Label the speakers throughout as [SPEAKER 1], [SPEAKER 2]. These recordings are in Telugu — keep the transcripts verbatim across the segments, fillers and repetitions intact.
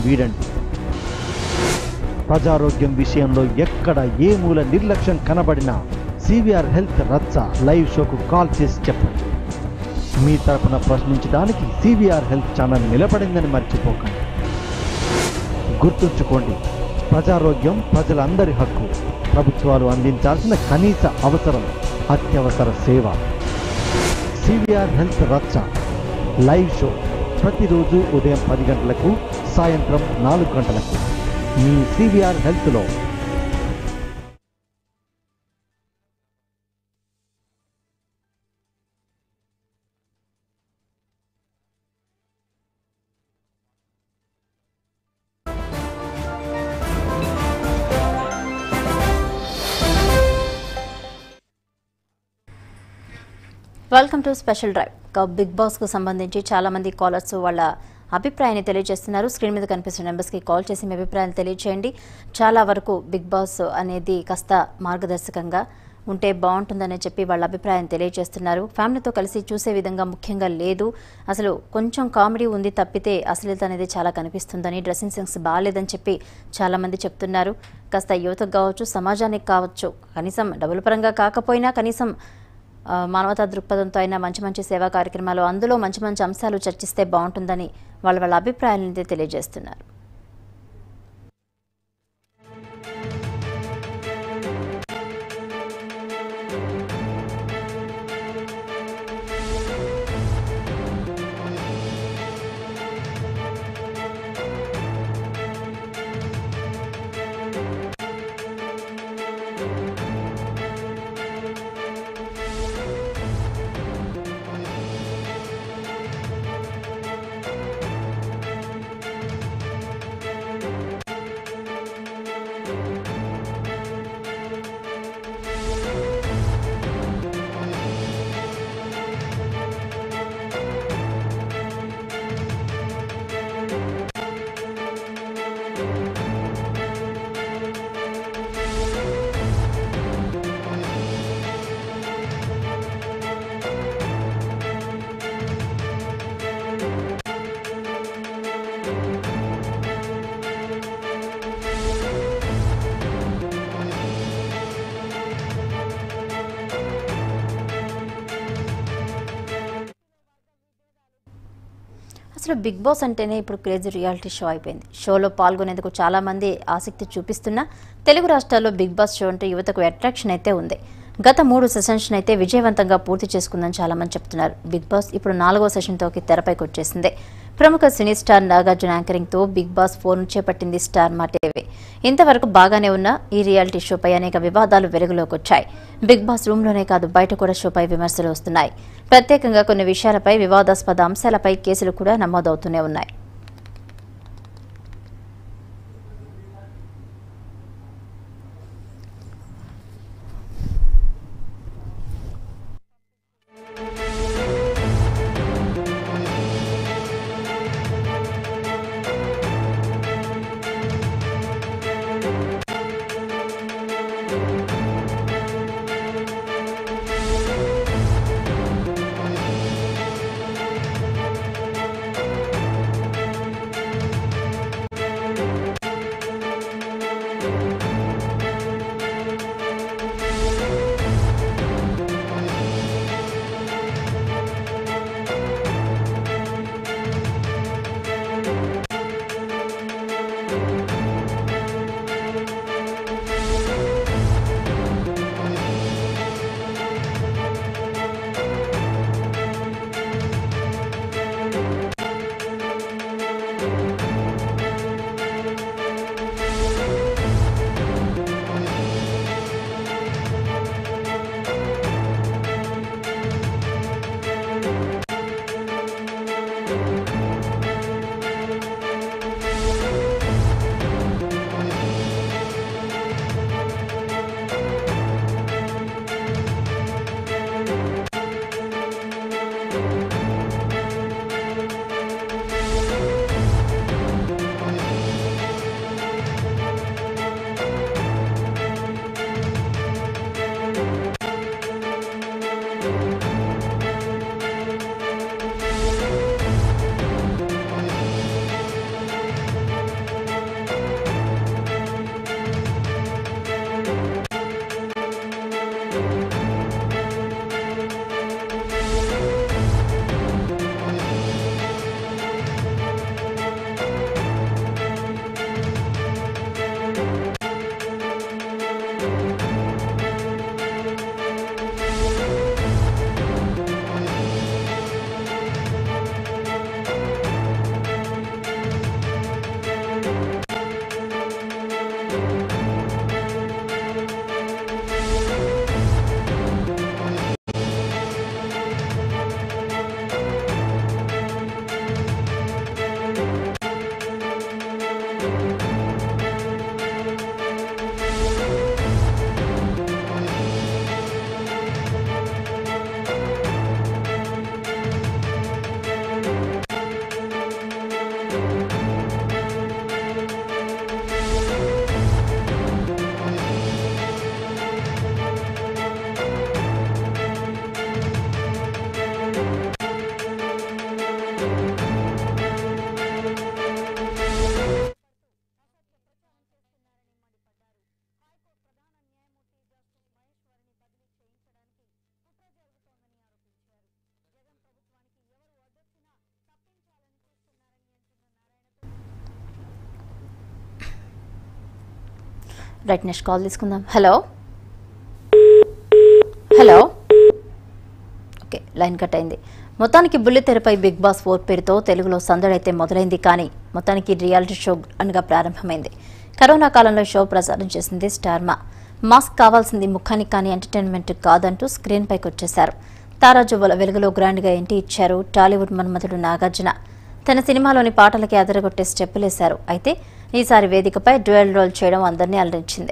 [SPEAKER 1] వీడండి. ప్రజారోగ్యం విషయంలో ఎక్కడ ఏ మూల నిర్లక్ష్యం కనబడినా సివిఆర్ హెల్త్ రచ్చ లైవ్ షోకు కాల్ చేసి చెప్పండి. మీ తరపున ప్రశ్నించడానికి సివిఆర్ హెల్త్ ఛానల్ నిలబడిందని మర్చిపోకండి. గుర్తుంచుకోండి, ప్రజారోగ్యం ప్రజలందరి హక్కు. ప్రభుత్వాలు అందించాల్సిన కనీస అవసరం అత్యవసర సేవ. సివిఆర్ హెల్త్ రచ్చ లైవ్ షో ప్రతిరోజు ఉదయం పది గంటలకు, సాయంత్రం నాలుగు గంటలకు మీ సివిఆర్ హెల్త్లో.
[SPEAKER 2] Welcome to special drive. Bigg బాస్కు సంబంధించి చాలామంది కాలర్స్ వాళ్ళ అభిప్రాయాన్ని తెలియజేస్తున్నారు. స్క్రీన్ మీద కనిపిస్తున్న నెంబర్స్కి కాల్ చేసి మీ అభిప్రాయాన్ని తెలియజేయండి. చాలా వరకు బిగ్ బాస్ అనేది కాస్త మార్గదర్శకంగా ఉంటే బాగుంటుందని చెప్పి వాళ్ళ అభిప్రాయం తెలియజేస్తున్నారు. ఫ్యామిలీతో కలిసి చూసే విధంగా ముఖ్యంగా లేదు, అసలు కొంచెం కామెడీ ఉంది తప్పితే అశ్లీలత అనేది చాలా కనిపిస్తుందని, డ్రెస్సింగ్ సెన్స్ బాగాలేదని చెప్పి చాలామంది చెప్తున్నారు. కాస్త యువతకు కావచ్చు, సమాజానికి కావచ్చు, కనీసం డబ్బుల పరంగా కాకపోయినా కనీసం మానవతా దృక్పథంతో అయినా మంచి మంచి సేవా కార్యక్రమాలు, అందులో మంచి మంచి అంశాలు చర్చిస్తే బాగుంటుందని వాళ్ళ వాళ్ళ అభిప్రాయాలను తెలియజేస్తున్నారు. అసలు బిగ్ బాస్ అంటేనే ఇప్పుడు క్రేజీ రియాలిటీ షో అయిపోయింది. షోలో పాల్గొనేందుకు చాలామంది ఆసక్తి చూపిస్తున్నా తెలుగు రాష్ట్రాల్లో బిగ్ బాస్ షో అంటే యువతకు అట్రాక్షన్ అయితే ఉంది. గత మూడు సెషన్స్ అయితే విజయవంతంగా పూర్తి చేసుకుందని చాలామంది చెప్తున్నారు. బిగ్ బాస్ ఇప్పుడు నాలుగో సెషన్తోకి తెరపైకి వచ్చేసింది. ప్రముఖ సినీ స్టార్ నాగార్జున యాంకరింగ్తో బిగ్ బాస్ ఫోర్ చేపట్టింది స్టార్ మా టీవీ. ఇంతవరకు బాగానే ఉన్న ఈ రియాలిటీ షోపై అనేక వివాదాలు వెలుగులోకి వచ్చాయి. బిగ్ బాస్ రూమ్లోనే కాదు బయట కూడా షోపై విమర్శలు వస్తున్నాయి. ప్రత్యేకంగా కొన్ని విషయాలపై వివాదాస్పద అంశాలపై కేసులు కూడా నమోదవుతూనే ఉన్నాయి. రైట్, నెక్స్ట్ కాల్ తీసుకుందాం. Hello hello okay, line cut అయింది. మొత్తానికి బుల్లితెరపై బిగ్ బాస్ ఫోర్ పేరుతో తెలుగులో సందడైతే మొదలైంది. కానీ మొత్తానికి రియాలిటీ షో అనగా ప్రారంభమైంది. కరోనా కాలంలో షో ప్రసారం చేసింది స్టార్మా. మాస్క్ కావాల్సింది ముఖానికి కానీ ఎంటర్టైన్మెంట్ కాదంటూ స్క్రీన్ పైకి వచ్చేశారు. తారాజువ్వల వెలుగులో గ్రాండ్గా ఎంట్రీ ఇచ్చారు టాలీవుడ్ మన్మథుడు నాగార్జున. తన సినిమాలోని పాటలకి అదరగొట్టే స్టెప్పులేశారు. అయితే ఈసారి వేదికపై డ్యూయల్ రోల్ చేయడం అందరినీ అలరించింది.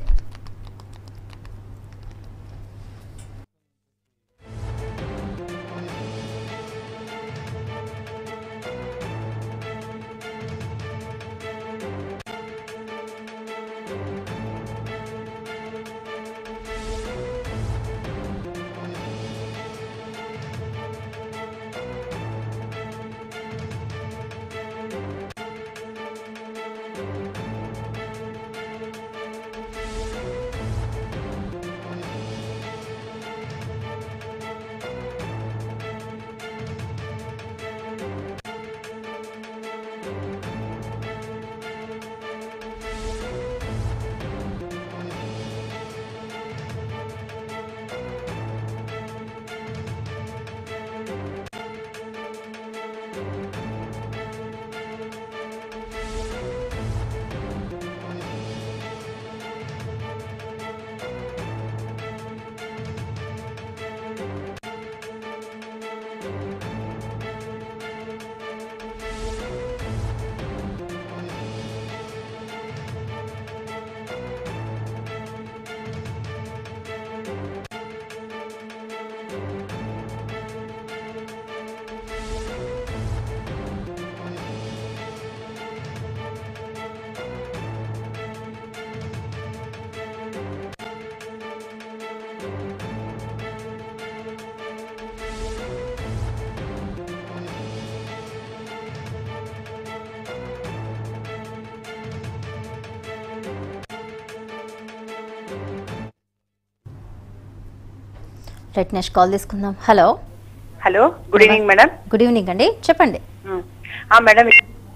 [SPEAKER 2] రైట్, నెక్స్ట్ కాల్ తీసుకుందాం. Hello
[SPEAKER 3] hello good evening madam.
[SPEAKER 2] Good evening అండి, చెప్పండి.
[SPEAKER 3] మేడం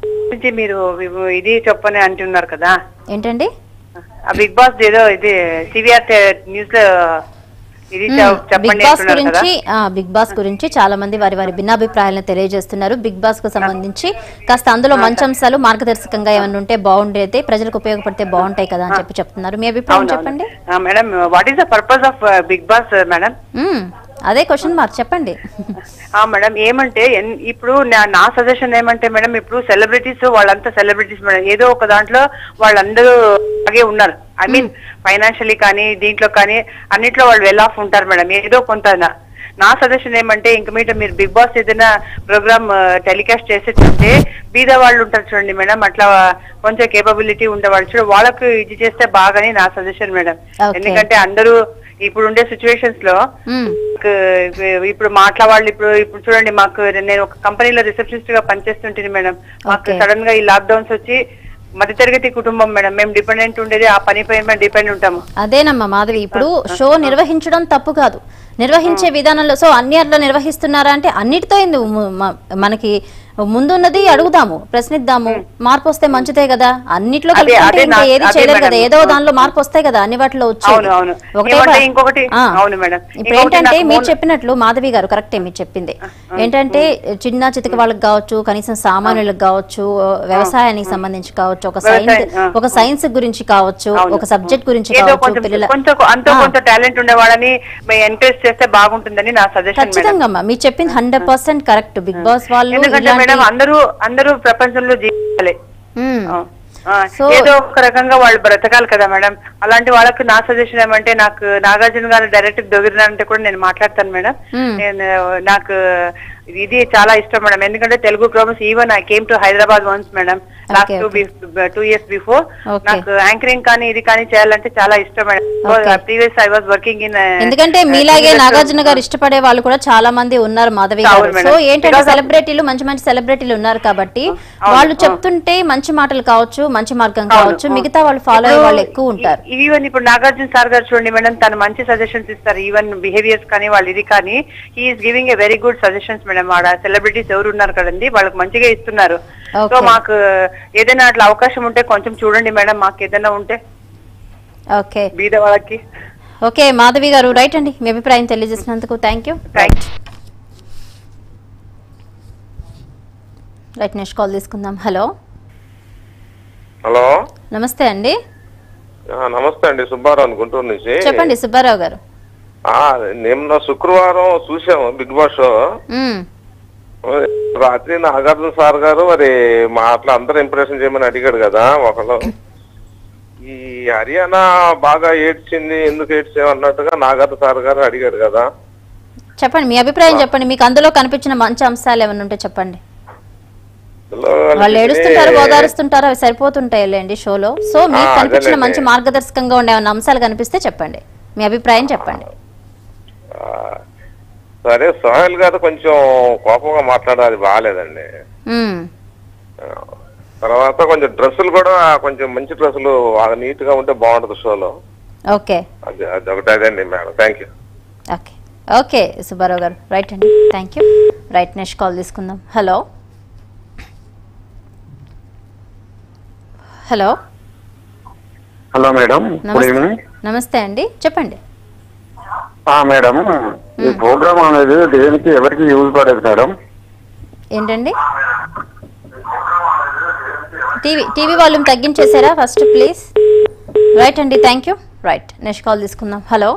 [SPEAKER 3] మీరు ఇది చెప్పని అంటున్నారు కదా,
[SPEAKER 2] ఏంటండి?
[SPEAKER 3] బిగ్ బాస్ ఏదో ఇది సివిఆర్ న్యూస్ లో ఇది
[SPEAKER 2] బిగ్ బాస్ గురించి బిగ్ బాస్ గురించి చాలా మంది వారి వారి భిన్నాభిప్రాయాలను తెలియజేస్తున్నారు. బిగ్ బాస్ కు సంబంధించి కాస్త అందులో మంచి అంశాలు మార్గదర్శకంగా ఏమైనా ఉంటే బాగుండేది, ప్రజలకు ఉపయోగపడితే బాగుంటాయి కదా అని చెప్పి చెప్తున్నారు. మీ అభిప్రాయం చెప్పండి
[SPEAKER 3] madam. What is the purpose of Bigg Boss madam?
[SPEAKER 2] అదే క్వశ్చన్ మార్క్, చెప్పండి.
[SPEAKER 3] మేడం ఏమంటే ఇప్పుడు నా సజెషన్ ఏమంటే మేడం, ఇప్పుడు సెలబ్రిటీస్ వాళ్ళంతా సెలబ్రిటీస్ మేడం, ఏదో ఒక దాంట్లో వాళ్ళందరూ అలాగే ఉన్నారు. ఐ మీన్ ఫైనాన్షియలీ కానీ దీంట్లో కానీ అన్నిట్లో వాళ్ళు వెల్ ఆఫ్ ఉంటారు మేడం, ఏదో కొంత. నా సజెషన్ ఏమంటే ఇంక మీద మీరు బిగ్ బాస్ ఏదైనా ప్రోగ్రామ్ టెలికాస్ట్ చేసేటంటే బీద వాళ్ళు ఉంటారు చూడండి మేడం, అట్లా కొంచెం కేపబిలిటీ ఉండే వాళ్ళు చూడ వాళ్ళకు ఇది చేస్తే బాగానే నా సజెషన్ మేడం. ఎందుకంటే అందరూ ఇప్పుడు ఉండే సిచ్యువేషన్స్ లో ఇప్పుడు మాట్లా వాళ్ళు ఇప్పుడు ఇప్పుడు చూడండి, మాకు నేను ఒక కంపెనీలో రిసెప్షనిస్ట్ గా పనిచేస్తుంటుంది మేడం. మాకు సడన్ గా ఈ లాక్ డౌన్స్ వచ్చి మధ్యతరగతి కుటుంబం మేడం, మేము డిపెండెంట్ ఉండేది ఆ పని పైన డిపెండ్ ఉంటాము.
[SPEAKER 2] అదేనమ్మా మాధవి, ఇప్పుడు షో నిర్వహించడం తప్పు కాదు, నిర్వహించే విధానంలో సో అన్ని అట్లా నిర్వహిస్తున్నారా అంటే అన్నిటితో మనకి ముందున్నది అడుగుదాము, ప్రశ్నిద్దాము, మార్పు వస్తే మంచిదే కదా. అన్నిట్లో ఏది చేయలేదు కదా, ఏదో దానిలో మార్పు వస్తాయి కదా అన్ని వాటిలో వచ్చేది.
[SPEAKER 3] ఇంకొకటి
[SPEAKER 2] ఇప్పుడు ఏంటంటే మీరు చెప్పినట్లు మాధవి గారు కరెక్టే మీరు చెప్పింది. ఏంటంటే చిన్న చితక వాళ్ళకి కావచ్చు, కనీసం సామాన్యులకు కావచ్చు, వ్యవసాయానికి సంబంధించి కావచ్చు, ఒక సైన్స్ ఒక సైన్స్ గురించి కావచ్చు, ఒక సబ్జెక్ట్ గురించి కావచ్చు,
[SPEAKER 3] పిల్లల టాలెంట్ ఉండే వాళ్ళని ఎంకరేజ్ చేస్తే బాగుంటుందని నా సజెషన్.
[SPEAKER 2] ఖచ్చితంగా మీరు చెప్పింది hundred percent correct. Bigg Boss వాళ్ళు
[SPEAKER 3] అందరూ అందరూ ప్రపంచంలో జీవించాలి. ఏదో ఒక రకంగా వాళ్ళు బ్రతకాలి కదా మేడం. అలాంటి వాళ్ళకి నా సజెషన్ ఏమంటే, నాకు నాగార్జున గారు డైరెక్ట్ దొగిరినంటే కూడా నేను మాట్లాడతాను మేడం. నేను నాకు ఇది చాలా ఇష్టం మేడం, ఎందుకంటే Telugu programmes even I came to Hyderabad once madam last two two years before. నాకు యాంకరింగ్ కానీ ఇది కానీ చేయాలంటే చాలా ఇష్టం madam. Previous I was working in,
[SPEAKER 2] ఎందుకంటే మీలాగే నాగార్జున గారు ఇష్టపడే వాళ్ళు కూడా చాలా మంది ఉన్నారు మాధవి గారు. సో ఏంటంటే సెలబ్రిటీలు మంచి మంచి సెలబ్రిటీలు ఉన్నారు కాబట్టి వాళ్ళు చెప్తుంటే మంచి మాటలు కావచ్చు, మంచి మార్గం కావచ్చు, మిగతా వాళ్ళు ఫాలో అయ్యే వాళ్ళు ఎక్కువ ఉంటారు.
[SPEAKER 3] ఈవెన్ ఇప్పుడు నాగార్జున సార్ గారు చూడండి మేడం, తను మంచి సజెషన్స్ ఇస్తారు. ఈవెన్ బిహేవియర్స్ కానీ వాళ్ళు ఇది కానీ he's giving a very good suggestions madam. ఆడ సెలబ్రిటీస్ ఎవరు ఉన్నారు కదండి, వాళ్ళకి మంచిగా ఇస్తున్నారు. సో మాకు ఏదైనా అట్లా అవకాశం ఉంటే కొంచెం చూడండి మేడం, మాకు ఏదైనా ఉంటే
[SPEAKER 2] ఓకే
[SPEAKER 3] బీద వాళ్ళకి.
[SPEAKER 2] ఓకే మాధవి గారు, రైట్ అండి, మీ అభిప్రాయం తెలియజేసినందుకు thank you.
[SPEAKER 3] Right
[SPEAKER 2] right next call తీసుకుందాం. హలో
[SPEAKER 4] హలో
[SPEAKER 2] నమస్తే అండి.
[SPEAKER 4] నమస్తే అండి, సుబ్బారావు గుంటూరు నుంచి.
[SPEAKER 2] చెప్పండి సుబ్బారావు గారు.
[SPEAKER 4] నిన్న శుక్రవారం చూసాము బిగ్ బాస్ షో. రాత్రి నాగార్జున సార్ గారు మరి మా అట్లా అందరూ ఇంప్రెషన్ చేయమని అడిగాడు కదా ఒకళ్ళు. ఈ హర్యానా బాగా ఏడ్చింది, ఎందుకు ఏడ్చావు అన్నట్టుగా నాగార్జున సార్ గారు అడిగాడు కదా.
[SPEAKER 2] చెప్పండి మీ అభిప్రాయం చెప్పండి, మీకు అందులో కనిపించిన మంచి అంశాలు ఏమైనా ఉంటే చెప్పండి. వాళ్ళు ఏడుస్తుంటారు, ఓదారుస్తుంటారు, అవి సరిపోతుంటాయిలేండి షోలో. సో మీకు కనిపించిన మంచి మార్గదర్శకంగా ఉండే ఏమైనా అంశాలు కనిపిస్తే చెప్పండి, మీ అభిప్రాయం చెప్పండి.
[SPEAKER 4] సరే, సోహెల్ గారు కొంచెం కోపంగా మాట్లాడాలి, బాగాలేదండి. తర్వాత కొంచెం డ్రెస్సులు కూడా కొంచెం మంచి డ్రెస్సులు నీట్ గా ఉంటే బాగుంటుంది షోలో.
[SPEAKER 2] ఓకే
[SPEAKER 4] అది అది ఒకటి అదండి madam. Thank you.
[SPEAKER 2] Okay okay Subbarao garu, right అండి, thank you. Right next call తీసుకుందాం. Hello hello
[SPEAKER 5] hello madam, good evening.
[SPEAKER 2] నమస్తే అండి, చెప్పండి.
[SPEAKER 5] మేడం, ఈ ప్రోగ్రామ్ అనేది దేనికి ఎవరికి యూజ్ పడేది మేడం?
[SPEAKER 2] ఏంటండి, టీవీ టీవీ వాల్యూమ్ తగ్గించేసారా ఫస్ట్ ప్లీజ్. రైట్ అండి, thank you. Right next call తీసుకుందాం. హలో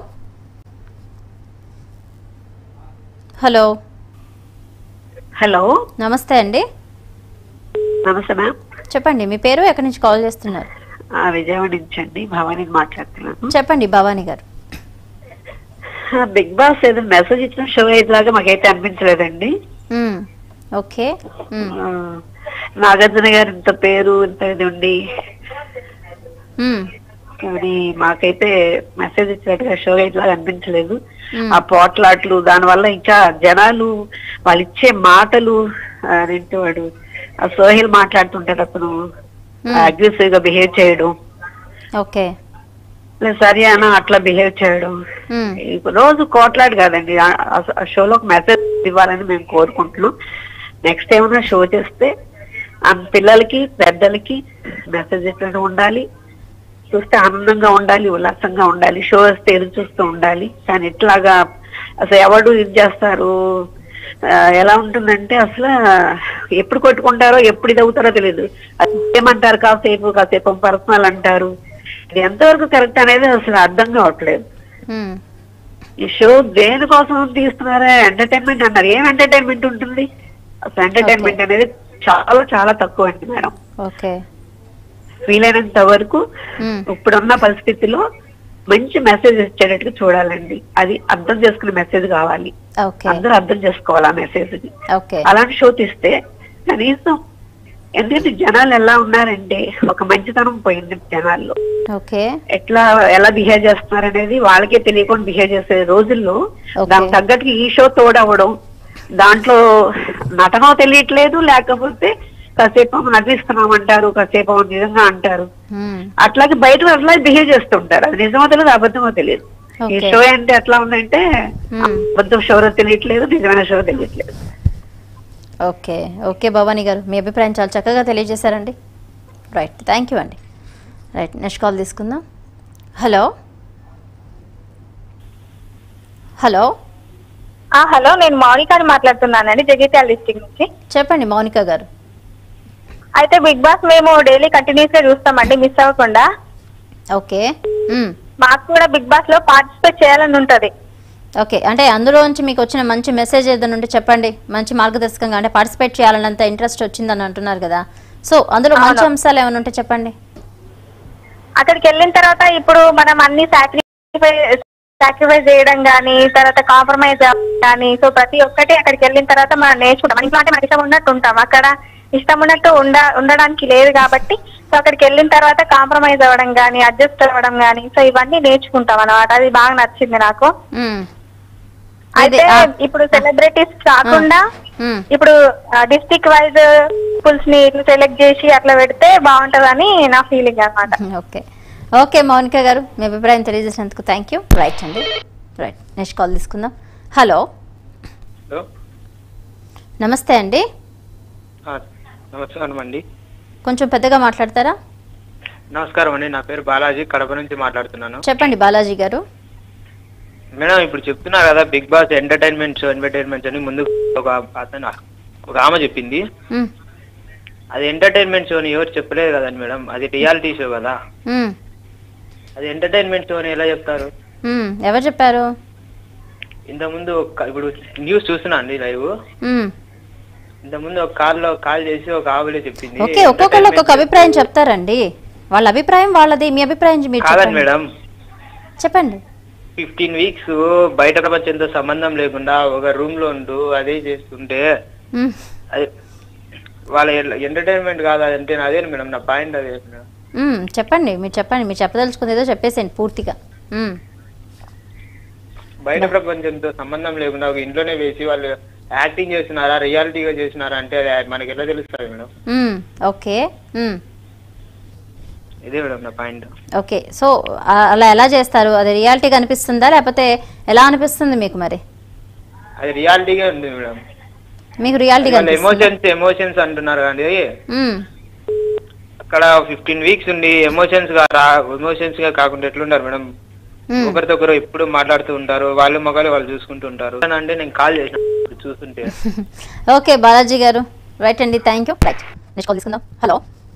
[SPEAKER 2] హలో
[SPEAKER 6] హలో
[SPEAKER 2] నమస్తే అండి.
[SPEAKER 6] నమస్తే మ్యామ్,
[SPEAKER 2] చెప్పండి మీ పేరు, ఎక్కడి నుంచి కాల్ చేస్తున్నారు?
[SPEAKER 6] విజయవాడ నుంచి అండి, భవానీ మాట్లాడుతున్నాను.
[SPEAKER 2] చెప్పండి భవానీ గారు.
[SPEAKER 6] బిగ్ బాస్ ఏదో మెసేజ్ ఇచ్చిన షో అయ్యేలాగా మాకైతే అనిపించలేదండి.
[SPEAKER 2] ఓకే,
[SPEAKER 6] నాగార్జున గారు ఇంత పేరు ఇంత ఇది ఉండి కానీ మాకైతే మెసేజ్ ఇచ్చినట్టుగా షో అయ్యేలాగా అనిపించలేదు. ఆ పోట్లాట్లు, దాని వల్ల ఇంకా జనాలు వాళ్ళు ఇచ్చే మాటలు ఏంటి, వాడు ఆ సోహెల్ మాట్లాడుతుంటాడు, అతను అగ్రెసివ్ గా బిహేవ్ చేయడం,
[SPEAKER 2] ఓకే
[SPEAKER 6] సరియానా అట్లా బిహేవ్ చేయడం, రోజు కోట్లాడు కాదండి. ఆ షోలో ఒక మెసేజ్ ఇవ్వాలని మేము కోరుకుంటున్నాం. నెక్స్ట్ ఏమైనా షో చేస్తే ఆ పిల్లలకి పెద్దలకి మెసేజ్ ఇచ్చినట్టు ఉండాలి, చూస్తే ఆనందంగా ఉండాలి, ఉల్లాసంగా ఉండాలి, షో వస్తే ఎదురు చూస్తూ ఉండాలి. కానీ ఇట్లాగా అసలు ఎవరు ఇది చేస్తారు, ఎలా ఉంటుందంటే అసలు ఎప్పుడు కొట్టుకుంటారో ఎప్పుడు ఇది అవుతారో తెలియదు. అది ఏమంటారు, కాసేపు కాసేపు పర్సనల్ అంటారు. ఇది ఎంతవరకు కరెక్ట్ అనేది అసలు అర్థం కావట్లేదు. ఈ షో దేనికోసం తీస్తున్నారా, ఎంటర్టైన్మెంట్ అన్నారు. ఏం ఎంటర్టైన్మెంట్ ఉంటుంది అసలు? ఎంటర్టైన్మెంట్ అనేది చాలా చాలా తక్కువ అండి మేడం. వీలైనంత వరకు ఇప్పుడున్న పరిస్థితిలో మంచి మెసేజ్ ఇచ్చేటట్టుగా చూడాలండి. అది అర్థం చేసుకునే మెసేజ్ కావాలి, అందరూ అర్థం చేసుకోవాలి ఆ మెసేజ్ ని. అలాంటి షో తీస్తే కనీసం, ఎందుకంటే జనాలు ఎలా ఉన్నారంటే ఒక మంచితనం పోయింది జనాల్లో. ఎట్లా ఎలా బిహేవ్ చేస్తున్నారు అనేది వాళ్ళకే తెలియకుండా బిహేవ్ చేసే రోజుల్లో దానికి తగ్గట్టుగా ఈ షో తోడవడం, దాంట్లో నటనో తెలియట్లేదు, లేకపోతే కాసేపు నటిస్తున్నాం అంటారు, కాసేపు నిజంగా అంటారు. అట్లాగే బయట అట్లా బిహేవ్ చేస్తుంటారు. అది నిజమో తెలియదు, అబద్ధమో తెలియదు. ఈ షో అంటే ఎట్లా ఉందంటే అబద్ధం షో తెలియట్లేదు, నిజమైన షో తెలియట్లేదు.
[SPEAKER 2] ఓకే ఓకే భవానీ గారు, మీ అభిప్రాయం చాలా చక్కగా తెలియజేశారండి. రైట్, థ్యాంక్ యూ అండి. రైట్, నెక్స్ట్ కాల్ తీసుకుందాం. హలో హలో
[SPEAKER 7] హలో నేను మౌనికాని మాట్లాడుతున్నానండి, జగిత్యాల డిస్ట్రిక్ట్ నుంచి.
[SPEAKER 2] చెప్పండి మౌనిక గారు.
[SPEAKER 7] అయితే బిగ్ బాస్ మేము డైలీ కంటిన్యూస్ గా చూస్తామండి, మిస్ అవ్వకుండా.
[SPEAKER 2] ఓకే,
[SPEAKER 7] మాకు కూడా బిగ్ బాస్ లో పార్టిసిపేట్ చేయాలని ఉంటది.
[SPEAKER 2] ఓకే, అంటే అందులోంచి మీకు వచ్చిన మంచి మెసేజ్ ఏదైనా ఉంటే చెప్పండి, మంచి మార్గదర్శకంగా. అంటే పార్టిసిపేట్ చేయాలన్నంత ఇంట్రెస్ట్ వచ్చిందని అంటున్నారు కదా, సో అందులో మంచి అంశాలు ఏమైనా ఉంటే చెప్పండి.
[SPEAKER 7] అక్కడికి వెళ్ళిన తర్వాత ఇప్పుడు మనం అన్ని సాక్రిఫైస్ సాక్రిఫైస్ చేయడం కానీ, తర్వాత కాంప్రమైజ్ కానీ, సో ప్రతి ఒక్కటి అక్కడికి వెళ్ళిన తర్వాత మనం నేర్చుకుంటాం. ఇంట్లో అంటే మనకి ఇష్టం ఉన్నట్టు ఉంటాం, అక్కడ ఇష్టం ఉన్నట్టు ఉండ ఉండడానికి లేదు కాబట్టి సో అక్కడికి వెళ్ళిన తర్వాత కాంప్రమైజ్ అవ్వడం కానీ, అడ్జస్ట్ అవ్వడం కానీ, సో ఇవన్నీ నేర్చుకుంటాం అన్నమాట. అది బాగా నచ్చింది నాకు. అయితే ఇప్పుడు సెలబ్రిటీస్ కాకుండా ఇప్పుడు డిస్ట్రిక్ట్ వైజ్ స్కూల్స్ ని సెలెక్ట్ చేసి అట్లా పెడితే బాగుంటదని నా ఫీలింగ్ అన్నమాట.
[SPEAKER 2] ఓకే ఓకే మౌనిక గారు, మీ అభిప్రాయం తెలియజేసినందుకు థ్యాంక్ యూ. రైట్ అండి, రైట్. నెక్స్ట్ కాల్ తీసుకుందాం. హలో నమస్తే అండి.
[SPEAKER 8] నమస్కారం అండి.
[SPEAKER 2] కొంచెం పెద్దగా మాట్లాడతారా?
[SPEAKER 8] నమస్కారం అండి, నా పేరు బాలాజీ, కడప నుంచి మాట్లాడుతున్నాను.
[SPEAKER 2] చెప్పండి బాలాజీ గారు.
[SPEAKER 8] మేడం ఇప్పుడు చెప్తున్నారు కదా Bigg Boss entertainment show entertainment అని ముందు ఒక అతను ఒక ఆమె చెప్పింది. అది ఎంటర్టైన్మెంట్ షో అని ఎవరు చెప్పలేదు కదండి మేడం, అది రియాలిటీ షో కదా. అది ఎంటర్టైన్మెంట్ షో అని ఎలా చెప్తారు?
[SPEAKER 2] ఎవరు చెప్పారు?
[SPEAKER 8] ఇంత ముందు ఇప్పుడు న్యూస్ చూస్తున్నా అండి లైవ్, ఇంత ముందు ఒక కాల్ లో కాల్ చేసి ఒక ఆవిడే చెప్పింది.
[SPEAKER 2] ఓకే, ఒక్కొక్కరు ఒక్కొక్క అభిప్రాయం చెప్తారండి. వాళ్ళ అభిప్రాయం వాళ్ళది, మీ అభిప్రాయం మీరు
[SPEAKER 8] కాదండి మేడం.
[SPEAKER 2] చెప్పండి.
[SPEAKER 8] ఫిఫ్టీన్ వీక్స్ బయట ప్రపంచంతో సంబంధం లేకుండా ఒక రూమ్ లో ఉంటూ అదే చేస్తుంటే అది వాళ్ళ ఎంటర్టైన్మెంట్ కాదా అంటే అదే మేడం నా పాయింట్. అదే
[SPEAKER 2] చెప్పండి, మీరు చెప్పండి, మీరు చెప్పదలుచుకుంది ఏదో చెప్పేసేయండి పూర్తిగా.
[SPEAKER 8] బయట ప్రపంచంతో సంబంధం లేకుండా ఒక ఇంట్లోనే వేసి వాళ్ళు యాక్టింగ్ చేస్తున్నారా రియాలిటీగా చేస్తున్నారా అంటే మనకి ఎలా తెలుస్తుంది మేడం?
[SPEAKER 2] ఓకే,
[SPEAKER 8] ఇదే మేడం నా పాయింట్.
[SPEAKER 2] ఓకే, సో అలా ఎలా చేస్తారు? అది రియాలిటీగా అనిపిస్తుందా లేకపోతే ఎలా అనిపిస్తుంది మీకు? మరి
[SPEAKER 8] అది రియాలిటీగా ఉంది మేడం.
[SPEAKER 2] మీకు రియాలిటీగా
[SPEAKER 8] ఎమోషన్స్ ఎమోషన్స్ అంటున్నారు కానీ అక్కడ ఫిఫ్టీన్ వీక్స్ ఉండి ఎమోషన్స్ గా ఎమోషన్స్ గా కాకుండా ఎట్లుంటారు మేడం? ఒకరితో ఒకరు ఎప్పుడు మాట్లాడుతూ ఉంటారు, వాళ్ళు మగలు వాళ్ళు చూసుకుంటూ ఉంటారు. అంటే నేను కాల్ చేసిన చూస్తుంటే.
[SPEAKER 2] ఓకే బాలాజీ గారు, రైట్ అండి, thank you. Right, next call తీసుకుందాం. హలో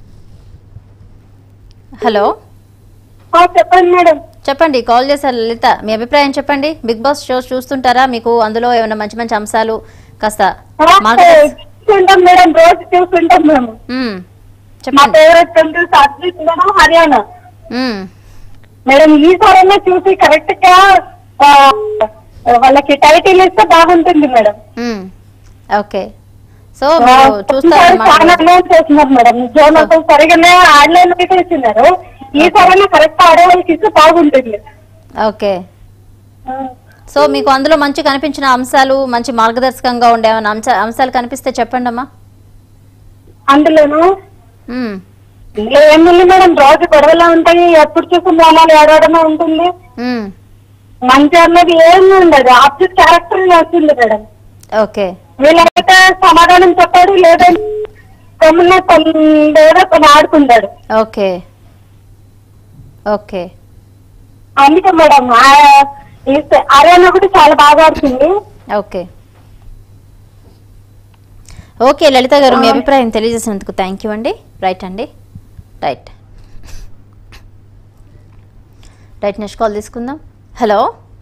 [SPEAKER 2] హలో
[SPEAKER 7] చెప్పండి మేడం.
[SPEAKER 2] చెప్పండి, కాల్ చేశారు లలిత, మీ అభిప్రాయం చెప్పండి. బిగ్ బాస్ షో చూస్తుంటారా? మీకు అందులో ఏమైనా మంచి మంచి అంశాలు కాస్త
[SPEAKER 7] చూస్తుంటాం మేడం, రోజు చూస్తుంటాం మేము. చెప్పండి. హర్యానా మేడం, ఈసారైనా చూసి కరెక్ట్ గా వాళ్ళకి టైటిల్ ఇస్తే బాగుంటుంది మేడం.
[SPEAKER 2] ఓకే, సో చూస్తున్నారు
[SPEAKER 7] మేడం, జోన్ సరిగానే ఆన్లైన్ అయితే ఇస్తున్నారు, ఈసారైనా కరెక్ట్ ఆడవాళ్ళకి ఇస్తే బాగుంటుంది.
[SPEAKER 2] ఓకే, సో మీకు అందులో మంచి కనిపించిన అంశాలు, మంచి మార్గదర్శకంగా ఉండే అంశాలు కనిపిస్తే చెప్పండి అమ్మా.
[SPEAKER 7] అందులోను ఇందులో ఏముంది మేడం, రోజు గొడవలు ఉంటాయి, ఎప్పుడు చూసి మోనాలు ఏడవడమే ఉంటుంది, మంచి అన్నది ఏమి ఉండదు, ఆబ్జెక్ట్ క్యారెక్టర్ వస్తుంది మేడం.
[SPEAKER 2] ఓకే,
[SPEAKER 7] వీళ్ళైతే సమాధానం చెప్పాడు లేదంటే ఏదో కొన్ని ఆడుకుంటాడు.
[SPEAKER 2] ఓకే ఓకే
[SPEAKER 7] అందుకే మేడం హర్యానా కూడా చాలా బాగా ఆడుతుంది.
[SPEAKER 2] ఓకే ఓకే లలిత గారు, మీ అభిప్రాయం తెలియజేసినందుకు థ్యాంక్ యూ అండి. రైట్ అండి, రైట్ రైట్ నెక్స్ట్ కాల్ తీసుకుందాం. హలో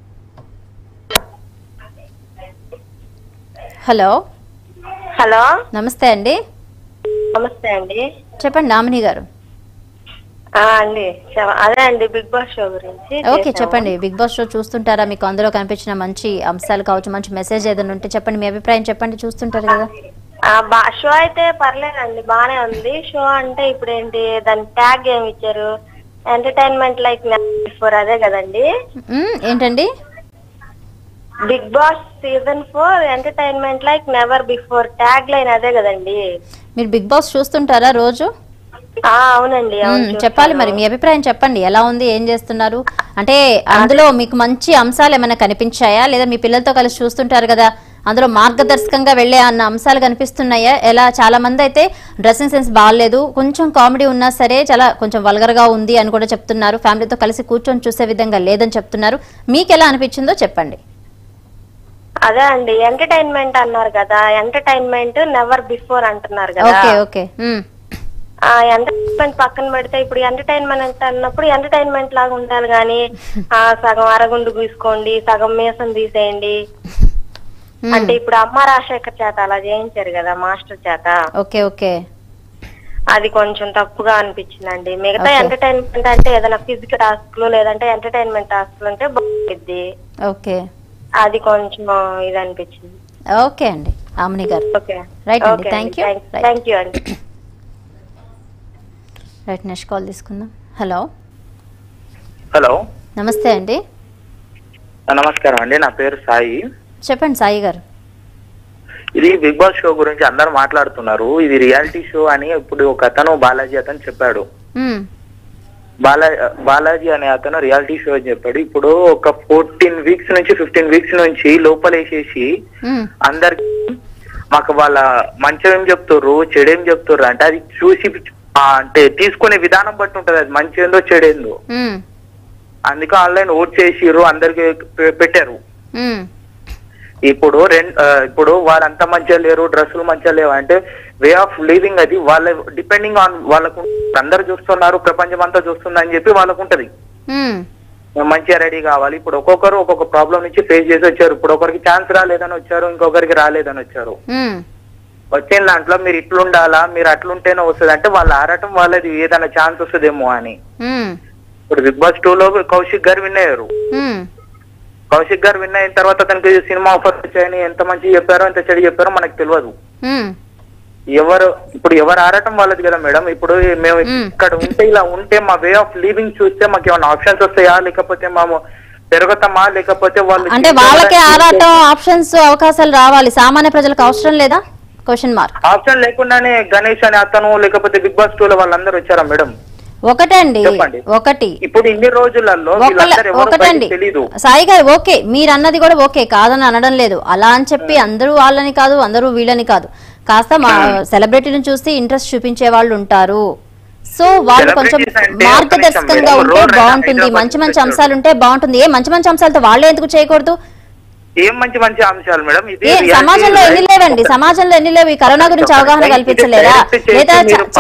[SPEAKER 2] హలో
[SPEAKER 7] హలో
[SPEAKER 2] నమస్తే అండి.
[SPEAKER 7] నమస్తే అండి,
[SPEAKER 2] చెప్పండి నామిని గారు.
[SPEAKER 7] అండి అదే అండి బిగ్ బాస్ షో గురించి.
[SPEAKER 2] ఓకే చెప్పండి, బిగ్ బాస్ షో చూస్తుంటారా? మీకు అందులో కనిపించిన మంచి అంశాలు కావచ్చు, మంచి మెసేజ్ ఏదైనా ఉంటే చెప్పండి, మీ అభిప్రాయం చెప్పండి. చూస్తుంటారు కదా.
[SPEAKER 7] షో అయితే పర్లేదండి, బానే ఉంది. షో అంటే ఇప్పుడు ఏంటి, దాని ట్యాగ్ ఏమి ఇచ్చారు, ఎంటర్టైన్మెంట్ లైక్ బిఫోర్, అదే కదండి.
[SPEAKER 2] ఏంటండి?
[SPEAKER 7] Bigg Boss season four entertainment like never before, tag line అదే కదండి.
[SPEAKER 2] మీరు బిగ్ బాస్ చూస్తుంటారా రోజు?
[SPEAKER 7] అవునండి.
[SPEAKER 2] చెప్పాలి మరి, మీ అభిప్రాయం చెప్పండి. ఎలా ఉంది, ఏం చేస్తున్నారు? అంటే అందులో మీకు మంచి అంశాలు ఏమైనా కనిపించాయా, లేదా మీ పిల్లలతో కలిసి చూస్తుంటారు కదా, అందులో మార్గదర్శకంగా వెళ్లే అన్న అంశాలు కనిపిస్తున్నాయా? ఎలా చాలా మంది అయితే డ్రెస్సింగ్ సెన్స్ బాగాలేదు, కొంచెం కామెడీ ఉన్నా సరే చాలా కొంచెం వల్గర్ గా ఉంది అని కూడా చెప్తున్నారు, ఫ్యామిలీతో కలిసి కూర్చొని చూసే విధంగా లేదని చెప్తున్నారు. మీకు ఎలా అనిపించిందో చెప్పండి.
[SPEAKER 7] అదే అండి, ఎంటర్టైన్మెంట్ అన్నారు కదా, ఎంటర్టైన్మెంట్ నెవర్ బిఫోర్ అంటున్నారు కదా.
[SPEAKER 2] ఓకే ఓకే
[SPEAKER 7] ఎంటర్టైన్మెంట్ పక్కన పెడితే ఇప్పుడు ఎంటర్టైన్మెంట్ అన్నప్పుడు ఎంటర్టైన్మెంట్ లాగా ఉండాలి గానీ సగం అరగుండు గీసుకోండి, సగం మీసం తీసేయండి అంటే ఇప్పుడు అమ్మ రాజశేఖర్ చేత అలా చేయించారు కదా మాస్టర్ చేత.
[SPEAKER 2] ఓకే ఓకే
[SPEAKER 9] అది కొంచెం తప్పుగా అనిపించిందండి. మిగతా
[SPEAKER 2] Okay.
[SPEAKER 9] ఎంటర్టైన్మెంట్ అంటే ఏదైనా ఫిజికల్ టాస్క్లు లేదంటే ఎంటర్టైన్మెంట్ టాస్క్లు ఉంటే బాగుంది.
[SPEAKER 2] ఓకే
[SPEAKER 9] అది కొంచెం ఇది అనిపించింది.
[SPEAKER 2] ఓకే అండి ఆమని గారు.
[SPEAKER 9] ఓకే
[SPEAKER 2] రైట్ అండి,
[SPEAKER 9] okay
[SPEAKER 2] thank you.
[SPEAKER 9] Thank you అండి.
[SPEAKER 2] రైట్, నెక్స్ట్ కాల్ తీసుకుందాం. హలో
[SPEAKER 10] హలో,
[SPEAKER 2] నమస్తే అండి.
[SPEAKER 10] నమస్కారం అండి. నా పేరు సాయి.
[SPEAKER 2] చెప్పండి సాయి గారు.
[SPEAKER 10] ఇది బిగ్ బాస్ షో గురించి అందరు మాట్లాడుతున్నారు. ఇది రియాలిటీ షో అని ఇప్పుడు ఒక అతను బాలాజీ అతను చెప్పాడు.
[SPEAKER 2] మ్మ్.
[SPEAKER 10] బాలా బాలాజీ అనే అతను రియాలిటీ షో అని చెప్పాడు. ఇప్పుడు ఒక ఫోర్టీన్ వీక్స్ నుంచి ఫిఫ్టీన్ వీక్స్ నుంచి లోపలేసేసి
[SPEAKER 2] మ్మ్.
[SPEAKER 10] అందరికి మాకు వాళ్ళ మంచి ఏం చెప్తారు చెడేం చెప్తారు అంటే అది చూసి ఆ, అంటే తీసుకునే విధానం బట్టి ఉంటది. అది మంచి ఏందో చెడేందో.
[SPEAKER 2] మ్మ్.
[SPEAKER 10] అందుకే ఆన్లైన్ ఓట్ చేసిర్రు, అందరికి పె- పెట్టారు.
[SPEAKER 2] మ్మ్.
[SPEAKER 10] ఇప్పుడు రెండు ఇప్పుడు వాళ్ళంతా మంచిగా లేరు, డ్రెస్సులు మంచిగా లేవు అంటే వే ఆఫ్ లివింగ్ అది వాళ్ళ డిపెండింగ్ ఆన్ వాళ్ళకు. అందరు చూస్తున్నారు, ప్రపంచం అంతా చూస్తుంది అని చెప్పి వాళ్ళకు ఉంటది.
[SPEAKER 2] మ్మ్.
[SPEAKER 10] మంచిగా రెడీ కావాలి. ఇప్పుడు ఒక్కొక్కరు ఒక్కొక్క ప్రాబ్లం నుంచి ఫేస్ చేసి వచ్చారు. ఇప్పుడు ఒకరికి ఛాన్స్ రాలేదని వచ్చారు, ఇంకొకరికి రాలేదని వచ్చారు.
[SPEAKER 2] మ్మ్.
[SPEAKER 10] వచ్చిన దాంట్లో మీరు ఇట్లుండాలా, మీరు అట్లుంటేనే వస్తుంది అంటే వాళ్ళ ఆరాటం వాళ్ళది ఏదైనా ఛాన్స్ వస్తుందేమో అని.
[SPEAKER 2] మ్మ్.
[SPEAKER 10] ఇప్పుడు బిగ్ బాస్ టూ లో కౌశిక్ గారు విన్ అయ్యారు.
[SPEAKER 2] మ్మ్.
[SPEAKER 10] కౌశిక్ గారు విన్ అయిన తర్వాత అతనికి సినిమా ఆఫర్స్ వచ్చాయని ఎంత మంచి చెప్పారో ఎంత చెడు చెప్పారో మనకు తెలియదు.
[SPEAKER 2] మ్మ్.
[SPEAKER 10] ఎవరు ఇప్పుడు ఎవరు ఆడటం వాళ్ళది కదా మేడం. ఇప్పుడు మేము ఇక్కడ ఉంటే ఇలా ఉంటే మా వే ఆఫ్ లివింగ్ చూస్తే మాకు ఏమైనా ఆప్షన్స్ వస్తాయా, లేకపోతే మేము పెరుగుతామా, లేకపోతే వాళ్ళు
[SPEAKER 2] అంటే వాళ్ళకే ఆరాటం ఆప్షన్స్ అవకాశాలు రావాలి, సామాన్య ప్రజలకు అవసరం లేదా? Question mark.
[SPEAKER 10] ఆప్షన్ లేకుండానే గణేష్ అనే అతను లేకపోతే బిగ్ బాస్ టూ లో వాళ్ళందరూ వచ్చారా మేడం?
[SPEAKER 2] ఒకటండి,
[SPEAKER 10] చెప్పండి.
[SPEAKER 2] ఒకటి
[SPEAKER 10] ఇప్పుడు ఇన్ని రోజులలో వీళ్ళందరూ ఎవరు
[SPEAKER 2] ఒకటండి
[SPEAKER 10] బయటికి తెలీదు.
[SPEAKER 2] సాయి గారు. ఓకే, మీరు అన్నది కూడా ఓకే, కాదని అనడం లేదు. అలా అని చెప్పి అందరూ వాళ్ళని కాదు, అందరూ వీళ్ళని కాదు. కాస్త మా సెలబ్రిటీని చూస్తే ఇంట్రెస్ట్ చూపించే వాళ్ళు ఉంటారు. సో వాళ్ళు కొంచెం మార్గదర్శకంగా ఉంటే బాగుంటుంది, మంచి మంచి అంశాలు ఉంటే బాగుంటుంది. ఏ మంచి మంచి అంశాలతో వాళ్ళే ఎందుకు చేయకూడదు?
[SPEAKER 10] ఏం మంచి మంచి అంశాలు మేడం? ఇది
[SPEAKER 2] ఏ సమాజంలో ఎన్ని లేవండి, సమాజంలో ఎన్ని లేవు? ఈ కరోనా గురించి అవగాహన కల్పించలేరా? లేదా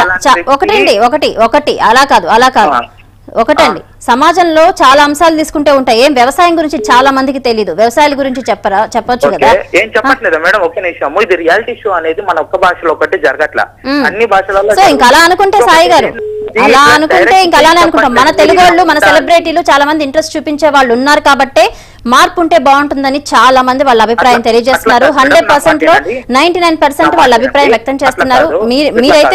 [SPEAKER 2] ఒకటండి, ఒకటి ఒకటి అలా కాదు, అలా కాదు ఒకటండి. సమాజంలో చాలా అంశాలు తీసుకుంటే ఉంటాయి. ఏం వ్యవసాయం గురించి చాలా మందికి తెలీదు, వ్యవసాయాల గురించి చెప్పరా? చెప్పొచ్చు కదా.
[SPEAKER 10] ఏం చెప్పట్లేదా మేడం? ఒక్క నిమిషం. ఇది రియాలిటీ షో అనేది మన ఒక్క భాషలో ఒకటి జరగట్లా, అన్ని భాషలలో.
[SPEAKER 2] సో ఇంకా అలా అనుకుంటే సాయి గారు, అలా అనుకుంటే ఇంకా అలానే అనుకుంటాం. మన తెలుగు వాళ్ళు, మన సెలబ్రిటీలు చాలా మంది ఇంట్రెస్ట్ చూపించే వాళ్ళు ఉన్నారు కాబట్టే మార్పు ఉంటే బాగుంటుందని చాలా మంది వాళ్ళ అభిప్రాయం తెలియజేస్తున్నారు. హండ్రెడ్ పర్సెంట్ లో నైన్టీ నైన్ పర్సెంట్ వాళ్ళ అభిప్రాయం వ్యక్తం చేస్తున్నారు. మీరైతే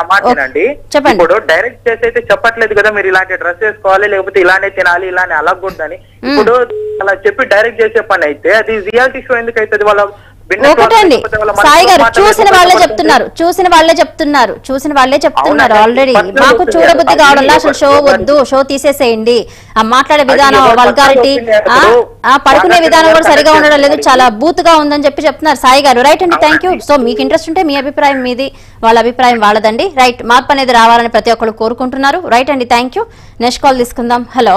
[SPEAKER 2] చెప్పండి.
[SPEAKER 10] ఇప్పుడు డైరెక్ట్ చేసి అయితే చెప్పట్లేదు కదా మీరు ఇలాంటి డ్రెస్ వేసుకోవాలి, లేకపోతే ఇలానే తినాలి, ఇలానే అలాగొద్దని. ఇప్పుడు అలా చెప్పి డైరెక్ట్ చేసే పని అయితే అది రియాలిటీ షో ఎందుకు అవుతుంది? వాళ్ళ
[SPEAKER 2] ఒకటండి సాయి గారు, చూసిన వాళ్ళే చెప్తున్నారు, చూసిన వాళ్ళే చెప్తున్నారు, చూసిన వాళ్ళే చెప్తున్నారు ఆల్రెడీ. మాకు చూడబుద్ధి కావడంలో అసలు షో వద్దు, షో తీసేసేయండి. ఆ మాట్లాడే విధానం, వల్గారిటీ, ఆ పడుకునే విధానం కూడా సరిగా ఉండడం లేదు, చాలా బూత్ గా ఉందని చెప్పి చెప్తున్నారు సాయి గారు. రైట్ అండి, థ్యాంక్ యూ. సో మీకు ఇంట్రెస్ట్ ఉంటే మీ అభిప్రాయం మీది, వాళ్ళ అభిప్రాయం వాళ్ళదండి. రైట్, మార్పు అనేది రావాలని ప్రతి ఒక్కరు కోరుకుంటున్నారు. రైట్ అండి, థ్యాంక్ యూ. నెక్స్ట్ కాల్ తీసుకుందాం. హలో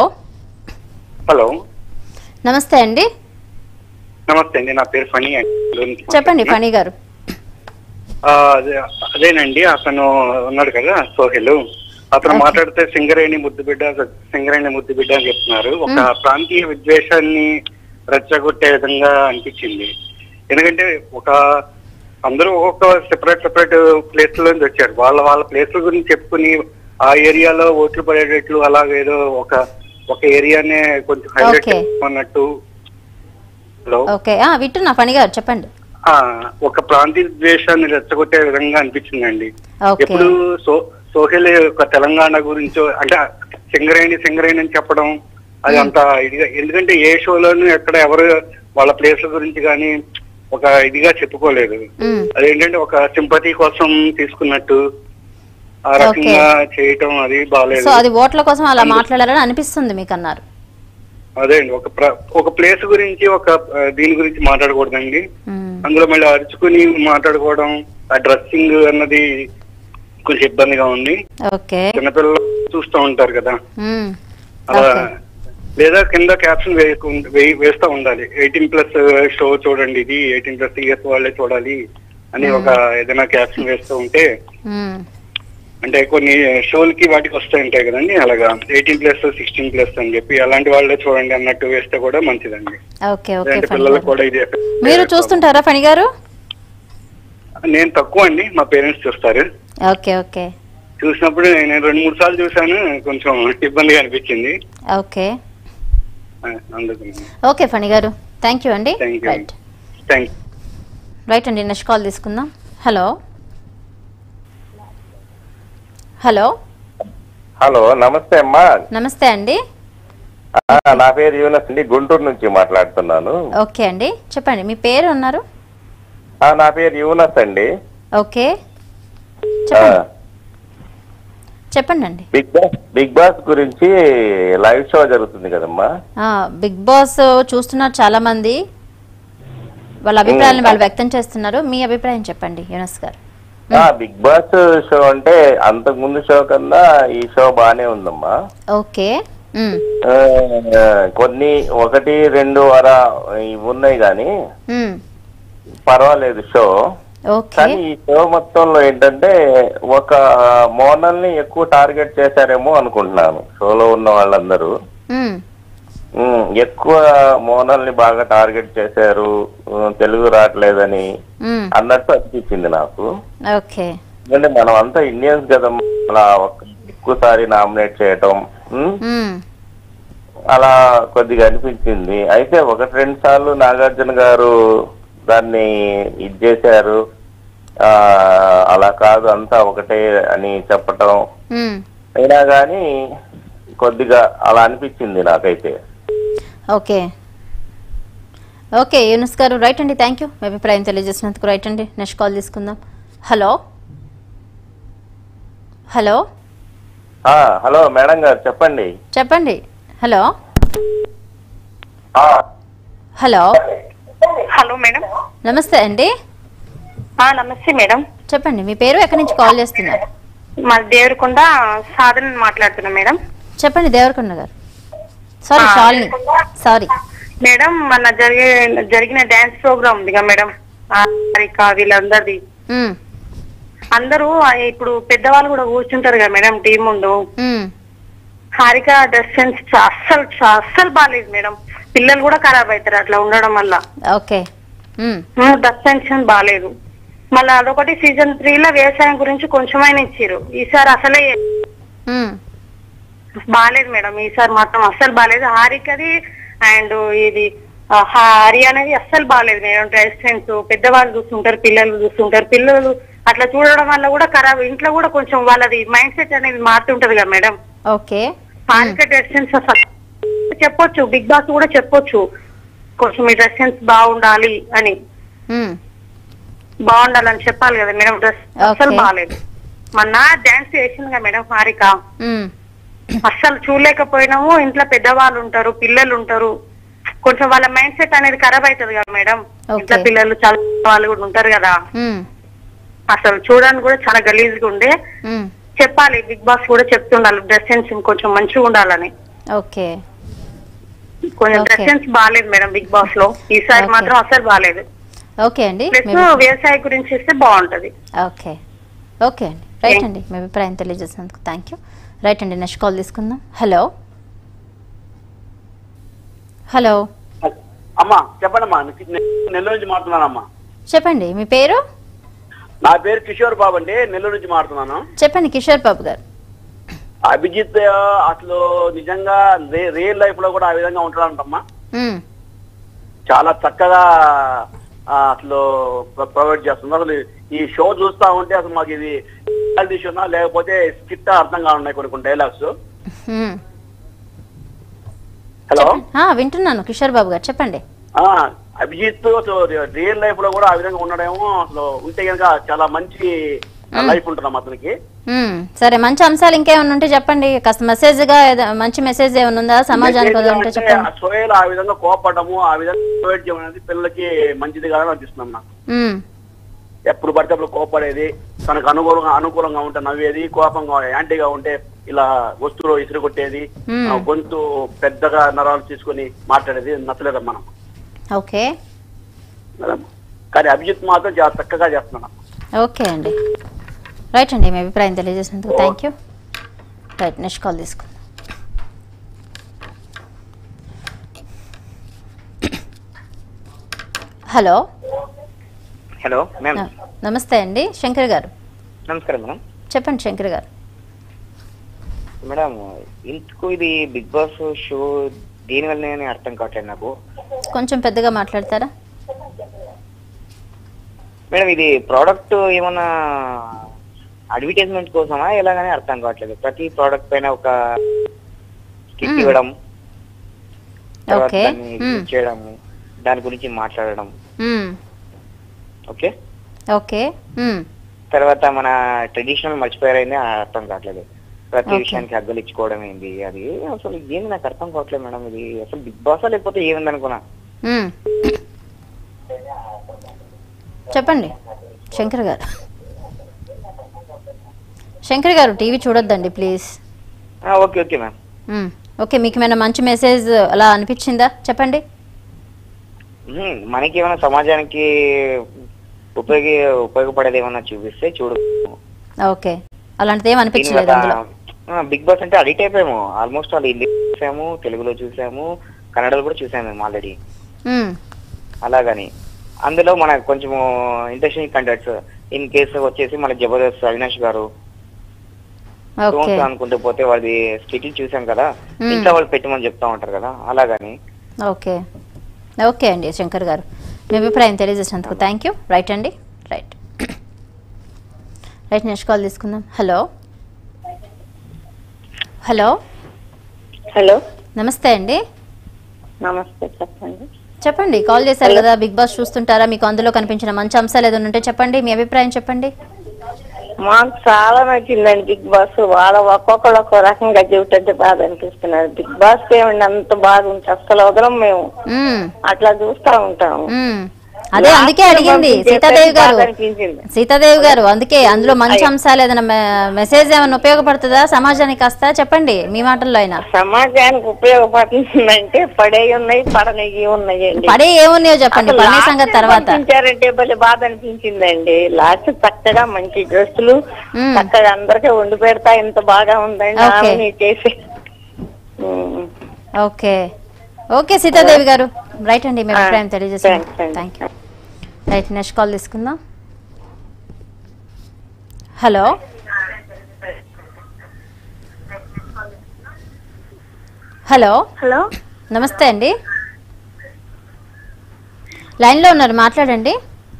[SPEAKER 11] హలో,
[SPEAKER 2] నమస్తే అండి.
[SPEAKER 11] నమస్తే అండి. నా పేరు ఫనీ అండి.
[SPEAKER 2] చెప్పండి ఫనీ గారు.
[SPEAKER 11] అదేనండి, అతను ఉన్నాడు కదా సోహెల్, అతను మాట్లాడితే సింగరేణి ముద్దు బిడ్డ సింగరేణి ముద్దు బిడ్డ అని చెప్తున్నారు. ఒక ప్రాంతీయ విద్వేషాన్ని రెచ్చగొట్టే విధంగా అనిపించింది. ఎందుకంటే ఒక అందరూ ఒక్కొక్క సెపరేట్ సెపరేట్ ప్లేస్ లో నుంచి వచ్చారు. వాళ్ళ వాళ్ళ ప్లేస్ల గురించి చెప్పుకుని ఆ ఏరియాలో ఓట్లు పడేటట్లు అలాగేదో ఒక ఒక ఏరియానే కొంచెం హైలైట్ అన్నట్టు.
[SPEAKER 2] ఓకే, వింటున్నా ఫణి గారు, చెప్పండి.
[SPEAKER 11] ఒక ప్రాంతీయ ద్వేషాన్ని రెచ్చగొట్టే విధంగా అనిపించిందండి. ఎప్పుడు సో సోహెల్ ఒక తెలంగాణ గురించో అంటే సింగరేణి సింగరేణి అని చెప్పడం అది అంత ఇదిగా, ఎందుకంటే ఏ షోలోనూ ఎక్కడ ఎవరు వాళ్ళ ప్లేస్ల గురించి కానీ ఒక ఇదిగా చెప్పుకోలేదు. అదేంటంటే ఒక సింపతి కోసం తీసుకున్నట్టు ఆ రకంగా చేయటం అది బాగాలేదు.
[SPEAKER 2] అది ఓట్ల కోసం అలా మాట్లాడాలని అనిపిస్తుంది మీకు అన్నారు.
[SPEAKER 11] అదే అండి, ఒక ఒక ప్లేస్ గురించి ఒక దీని గురించి మాట్లాడకూడదండి. అందులో మళ్ళీ అరుచుకుని మాట్లాడుకోవడం, ఆ డ్రెస్సింగ్ అన్నది కొంచెం ఇబ్బందిగా ఉంది. చిన్నపిల్లలు చూస్తూ ఉంటారు కదా అలా. లేదా కింద క్యాప్షన్ వేస్తూ ఉండాలి, ఎయిటీన్ ప్లస్ షో చూడండి, ఇది ఎయిటీన్ ప్లస్ ఇయర్స్ వాళ్ళే చూడాలి అని ఒక ఏదైనా క్యాప్షన్ వేస్తూ ఉంటే, అంటే కొన్ని షోలకి వాటికి వస్తాయి ఉంటాయి కదండి, అలాగా ఎయిటీన్ ప్లస్ సిక్స్టీన్ ప్లస్ అని చెప్పి అలాంటి వాళ్ళే చూడండి అన్నట్టు వేస్తే కూడా మంచిదండి. పిల్లలకు కూడా ఇది.
[SPEAKER 2] మీరు చూస్తుంటారా ఫణి గారు?
[SPEAKER 11] నేను తక్కువ అండి, మా పేరెంట్స్ చూస్తారు.
[SPEAKER 2] ఓకే ఓకే,
[SPEAKER 11] చూసినప్పుడు నేను రెండు మూడు సార్లు చూసాను, కొంచెం ఇబ్బందిగా అనిపించింది.
[SPEAKER 2] ఓకే
[SPEAKER 11] అందుకు
[SPEAKER 2] ఓకే ఫణి గారు, థ్యాంక్ యూ అండి.
[SPEAKER 11] Thank you
[SPEAKER 2] right
[SPEAKER 11] thank
[SPEAKER 2] right అండి, నెక్స్ట్ కాల్ తీసుకుందాం. హలో హలో
[SPEAKER 4] హలో, నమస్తే అమ్మా.
[SPEAKER 2] నమస్తే అండి.
[SPEAKER 4] ఆ, నా పేరు యూనస్ అండి, గుంటూరు నుంచి మాట్లాడుతున్నాను.
[SPEAKER 2] ఓకే అండి, చెప్పండి మీ పేరు అన్నారు.
[SPEAKER 4] ఆ, నా పేరు యూనస్ అండి.
[SPEAKER 2] ఓకే చెప్పండి చెప్పండి అండి.
[SPEAKER 4] బిగ్ బాస్ బిగ్ బాస్ గురించి లైవ్ షో జరుగుతుంది కదమ్మా.
[SPEAKER 2] ఆ, బిగ్ బాస్ చూస్తున్నారు చాలా మంది, వాళ్ళ అభిప్రాయాలను వాళ్ళు వ్యక్తం చేస్తున్నారు. మీ అభిప్రాయం చెప్పండి యూనస్ గారు.
[SPEAKER 4] ఆ, బిగ్ బాస్ షో అంటే అంతకు ముందు షో కన్నా ఈ షో బానే ఉందమ్మా.
[SPEAKER 2] ఓకే ఉమ్,
[SPEAKER 4] ఆ, కొన్ని ఒకటి రెండు వార ఇవి ఉన్నాయి కానీ
[SPEAKER 2] ఉమ్,
[SPEAKER 4] పర్వాలేదు షో.
[SPEAKER 2] ఓకే
[SPEAKER 4] కానీ ఈ షో మొత్తంలో ఏంటంటే ఒక మోడల్ ని ఎక్కువ టార్గెట్ చేశారేమో అనుకుంటున్నాను. షోలో ఉన్న వాళ్ళందరూ
[SPEAKER 2] ఉమ్,
[SPEAKER 4] ఉమ్, ఎక్కువ మోడల్ ని బాగా టార్గెట్ చేశారు, ఉమ్, తెలుగు రావట్లేదని
[SPEAKER 2] ఉమ్,
[SPEAKER 4] అన్నట్టు అనిపించింది నాకు.
[SPEAKER 2] ఓకే
[SPEAKER 4] ఎందుకంటే మనం అంతా ఇండియన్స్ కదమ్మా, అలా ఒక ఎక్కువసారి నామినేట్ చేయటం ఉమ్,
[SPEAKER 2] ఉమ్,
[SPEAKER 4] అలా కొద్దిగా అనిపించింది. అయితే ఒకటి రెండు సార్లు నాగార్జున గారు దాన్ని ఇది చేశారు, ఆ అలా కాదు అంతా ఒకటే అని చెప్పటం
[SPEAKER 2] ఉమ్,
[SPEAKER 4] అయినా కానీ కొద్దిగా అలా అనిపించింది నాకైతే.
[SPEAKER 2] ఓకే ఓకే యూనస్ గారు, రైట్ అండి, థ్యాంక్ యూ మీ అభిప్రాయం తెలియజేసినందుకు. రైట్ అండి, నెక్స్ట్ కాల్ తీసుకుందాం. హలో హలో
[SPEAKER 4] ఆ, హలో మేడం గారు చెప్పండి.
[SPEAKER 2] చెప్పండి. హలో
[SPEAKER 4] ఆ,
[SPEAKER 2] హలో
[SPEAKER 3] హలో మేడం.
[SPEAKER 2] నమస్తే అండి.
[SPEAKER 3] నమస్తే మేడం.
[SPEAKER 2] చెప్పండి మీ పేరు, ఎక్కడి నుంచి కాల్ చేస్తున్నారు.
[SPEAKER 3] మా దేవరకొండ సాధన మాట్లాడుతున్నా మేడం.
[SPEAKER 2] చెప్పండి దేవరకొండ గారు. Sorry Shalini, sorry
[SPEAKER 3] madam. మన జరిగే జరిగిన డాన్స్ ప్రోగ్రామ్ ఉంది కదా మేడం, హారిక వీళ్ళందరిది.
[SPEAKER 2] ఉమ్,
[SPEAKER 3] అందరూ ఆ ఇప్పుడు పెద్దవాళ్ళు కూడా కూర్చుంటారు కదా మేడం టీం ముందు.
[SPEAKER 2] ఉమ్,
[SPEAKER 3] హారిక డ్రెస్ సెన్స్ అస్సలు అస్సలు బాగాలేదు మేడం. పిల్లలు కూడా ఖరాబ్ అవుతారు అట్లా ఉండడం వల్ల.
[SPEAKER 2] ఓకే ఉమ్,
[SPEAKER 3] డ్రెస్ సెన్స్ బాగాలేదు. మళ్ళీ అదొకటి సీజన్ త్రీ లో వ్యవసాయం గురించి కొంచెమైనా ఇచ్చారు, ఈసారి అసలే
[SPEAKER 2] ఉమ్,
[SPEAKER 3] బాగాలేదు మేడం. ఈసారి మాత్రం అస్సలు బాగాలేదు. హారికది అండ్ ఇది ఆ, హరి అనేది అస్సలు బాగాలేదు మేడం. డ్రెస్ సెన్స్ పెద్దవాళ్ళు చూస్తుంటారు, పిల్లలు చూస్తుంటారు. పిల్లలు అట్లా చూడడం వల్ల కూడా ఖరాబ్, ఇంట్లో కూడా కొంచెం వాళ్ళది మైండ్ సెట్ అనేది మారుతుంటది కదా madam.
[SPEAKER 2] Okay
[SPEAKER 3] Harika dress sense చెప్పొచ్చు, బిగ్ బాస్ కూడా చెప్పొచ్చు కొంచెం మీ డ్రెస్ సెన్స్ బాగుండాలి అని,
[SPEAKER 2] ఉమ్,
[SPEAKER 3] బాగుండాలని చెప్పాలి కదా మేడం. డ్రెస్ అస్సలు
[SPEAKER 2] Okay.
[SPEAKER 3] బాగాలేదు. మొన్న డాన్స్ చేసింది కదా మేడం హారిక,
[SPEAKER 2] ఉమ్,
[SPEAKER 3] అస్సలు చూడలేకపోయినాము. ఇంట్లో పెద్దవాళ్ళు ఉంటారు, పిల్లలు ఉంటారు, కొంచెం వాళ్ళ మైండ్ సెట్ అనేది ఖరాబ్ అవుతుంది కదా మేడం.
[SPEAKER 2] Okay.
[SPEAKER 3] ఇంట్లో పిల్లలు చదువు వాళ్ళు కూడా ఉంటారు కదా,
[SPEAKER 2] ఉమ్,
[SPEAKER 3] అసలు చూడడానికి కూడా చాలా గలీజ్ గా ఉండే.
[SPEAKER 2] ఉమ్,
[SPEAKER 3] చెప్పాలి బిగ్ బాస్ కూడా చెప్తుండాలి డ్రెస్ సెన్స్ కొంచెం మంచిగా ఉండాలని.
[SPEAKER 2] ఓకే
[SPEAKER 3] కొంచెం
[SPEAKER 2] Okay.
[SPEAKER 3] డ్రెస్ సెన్స్ బాగాలేదు మేడం బిగ్ బాస్ లో ఈసారి
[SPEAKER 2] Okay.
[SPEAKER 3] మాత్రం అసలు బాగాలేదు.
[SPEAKER 2] ఓకే అండి
[SPEAKER 3] ప్లస్
[SPEAKER 2] మీ-
[SPEAKER 3] వ్యవసాయం గురించి ఇస్తే బాగుంటది.
[SPEAKER 2] ఓకే ఓకే అండి, రైట్ అండి, మీ అభిప్రాయం తెలియజేసినందుకు థ్యాంక్ యూ. రైట్ అండి, నెక్స్ట్ కాల్ తీసుకుందాం. హలో హలో
[SPEAKER 12] అమ్మా చెప్పండి అమ్మా, నెల్లూరు నుంచి మాట్లాడుతున్నానమ్మా.
[SPEAKER 2] చెప్పండి మీ పేరు.
[SPEAKER 12] నా పేరు కిషోర్ బాబు అండి, నెల్లూరు నుంచి మాట్లాడుతున్నాను.
[SPEAKER 2] చెప్పండి కిషోర్ బాబు గారు.
[SPEAKER 12] అభిజిత్ అసలు నిజంగా రియల్ లైఫ్ లో కూడా ఆ విధంగా ఉంటాడంటమ్మా.
[SPEAKER 2] ఉమ్,
[SPEAKER 12] చాలా చక్కగా ఆ, అసలు ప్రొవైడ్ చేస్తుంది. అసలు ఈ షో చూస్తా ఉంటే అసలు మాకు ఇది రియాలిటీ షోనా లేకపోతే స్కిట్ అర్థం కానున్నాయి కొన్ని కొన్ని డైలాగ్స్.
[SPEAKER 2] ఉమ్.
[SPEAKER 12] హలో
[SPEAKER 2] ఆ, వింటున్నాను కిషోర్ బాబు గారు, చెప్పండి.
[SPEAKER 12] ఆ, అభిజిత్ అసలు రియల్ లైఫ్ లో కూడా ఆ విధంగా ఉండడేమో, అసలు ఉంటే కనుక చాలా మంచి లైఫ్ ఉంటున్నాం అతనికి.
[SPEAKER 2] ఉమ్, సరే మంచి అంశాలు ఇంకేమైనా ఉంటే చెప్పండి, కాస్త మెసేజ్ గా ఏదో- మంచి మెసేజ్ ఏమైనా ఉందా సమాజానికి ఏదో ఉంటే చెప్పండి.
[SPEAKER 12] సోయలు ఆ విధంగా కోపడము, ఆ విధంగా ప్రొవైడ్ చేయడం అనేది పిల్లలకి మంచిది కాదని అనిపిస్తుంది నాకు.
[SPEAKER 2] ఉమ్,
[SPEAKER 12] ఎప్పుడు పడితే అప్పుడు కోపడేది, తనకు అనుకూలంగా అనుకూలంగా ఉంటే నవ్వేది, కోపంగా యాంటీగా ఉంటే ఇలా వస్తువులు ఇసురు కొట్టేది,
[SPEAKER 2] Hmm.
[SPEAKER 12] ఆ, గొంతు పెద్దగా నరాలు తీసుకొని మాట్లాడేది నచ్చలేదు మనం.
[SPEAKER 2] ఓకే
[SPEAKER 12] కానీ అభిజిత్ మాత్రం చాలా చక్కగా చేస్తున్నాడు.
[SPEAKER 2] ఓకే అండి, రైట్ అండి, మీ అభిప్రాయం తెలియజేసినందుకు thank you. Right, next call తీసుకుందాం. Hello
[SPEAKER 13] hello ma'am.
[SPEAKER 2] నమస్తే అండి, శంకర్ గారు.
[SPEAKER 13] నమస్కారం మేడం.
[SPEAKER 2] చెప్పండి శంకర్ గారు.
[SPEAKER 13] మేడం ఇందుకు ఇది బిగ్ బాస్ షో దీని వల్ల అర్థం కావట్లేదు నాకు.
[SPEAKER 2] కొంచెం పెద్దగా మాట్లాడతారా
[SPEAKER 13] మేడం? ఇది ప్రోడక్ట్ ఏమన్నా అడ్వర్టైజ్మెంట్ కోసమా ఎలాగనే అర్థం కావట్లేదు. ప్రతి ప్రోడక్ట్ పైన ఒక స్టిక్ ఇవ్వడం, తర్వాత దాన్ని యూజ్ చేయడం, దాని గురించి మాట్లాడడం. ఓకే
[SPEAKER 2] ఓకే
[SPEAKER 13] తర్వాత మన ట్రెడిషనల్ మర్చిపోయారైంది అర్థం కావట్లేదు. ప్రతి విషయానికి హగ్గులు ఇచ్చుకోవడం ఏంది అది అసలు ఏంది నాకు అర్థం కావట్లేదు మేడం. ఇది అసలు బిగ్ బాస్ లేకపోతే ఏముంది అనుకున్నా.
[SPEAKER 2] చెప్పండి శంకర్ గారు. శంకర్ గారు టీవీ చూడొద్దండి please.
[SPEAKER 13] Okay okay ma'am.
[SPEAKER 2] Okay మీకు ఏమైనా మంచి మెసేజ్ అలా అనిపించిందా చెప్పండి.
[SPEAKER 13] మనకి ఏమైనా సమాజానికి ఉపయోగ ఉపయోగపడేది ఏమన్నా చూపిస్తే చూడు.
[SPEAKER 2] ఓకే అలాంటిది ఏం అనిపించలేదు అందులో.
[SPEAKER 13] బిగ్ బాస్ అంటే అడిక్ట్ అయిపోయాము. ఆల్మోస్ట్ వాళ్ళు హిందీ చూసాము, తెలుగులో చూసాము, కన్నడలో కూడా చూసాము మేము ఆల్రెడీ. అలాగని అందులో మనకు కొంచెం ఇంట్రెస్టింగ్ కంటెంట్స్ ఇన్ కేసు వచ్చేసి మన జబర్దస్త్ అవినాష్ గారు అనుకుంటూ పోతే వాళ్ళది స్టిటిల్ చూసాం కదా, ఇంట్లో వాళ్ళు పెట్టమని చెప్తా ఉంటారు కదా, అలాగని.
[SPEAKER 2] ఓకే ఓకే అండి శంకర్ గారు మీ అభిప్రాయం తెలియజేసినందుకు థ్యాంక్ యూ. రైట్ అండి రైట్ రైట్ నెక్స్ట్ కాల్ తీసుకుందాం. హలో హలో
[SPEAKER 14] హలో
[SPEAKER 2] నమస్తే అండి.
[SPEAKER 14] నమస్తే చెప్పండి.
[SPEAKER 2] చెప్పండి కాల్ చేశారు కదా, బిగ్ బాస్ చూస్తుంటారా? మీకు అందులో కనిపించిన మంచి అంశాలు ఏదైనా ఉంటే చెప్పండి, మీ అభిప్రాయం చెప్పండి.
[SPEAKER 14] మాకు చాలా నచ్చిందండి బిగ్ బాస్. వాళ్ళ ఒక్కొక్కరు ఒక్కో రకంగా చెబుతుంటే బాధ అనిపిస్తున్నారు. బిగ్ బాస్ ఏమండి అంత బాగుంది, అసలు వదలం మేము, అట్లా చూస్తా ఉంటాము.
[SPEAKER 2] అదే అందుకే అడిగింది సీతాదేవి గారు. సీతాదేవి గారు అందుకే అందులో మంచి అంశాలు ఏదైనా మెసేజ్ ఏమైనా ఉపయోగపడుతుందా సమాజానికి కాస్త చెప్పండి మీ మాటల్లో అయినా.
[SPEAKER 14] సమాజానికి ఉపయోగపడుతుందంటే పడే ఉన్నాయి, పడనవి ఉన్నాయండి.
[SPEAKER 2] పడే ఏమున్నాయో చెప్పండి, పడే సంగతి తర్వాత.
[SPEAKER 14] అంటే భలే బాధ అనిపించిందండి. లాస్ట్ చక్కగా మంచి డ్రెస్సులు చక్కగా అందరికీ వండి పెడతా ఎంత బాగా ఉందండి చేసి.
[SPEAKER 2] ఓకే ఓకే సీతాదేవి గారు రైట్ అండి మీ అభిప్రాయం తెలియజేసాను. Thank you. Right next call తీసుకుందాం. హలో హలో
[SPEAKER 7] హలో
[SPEAKER 2] నమస్తే అండి, లైన్లో ఉన్నారు మాట్లాడండి.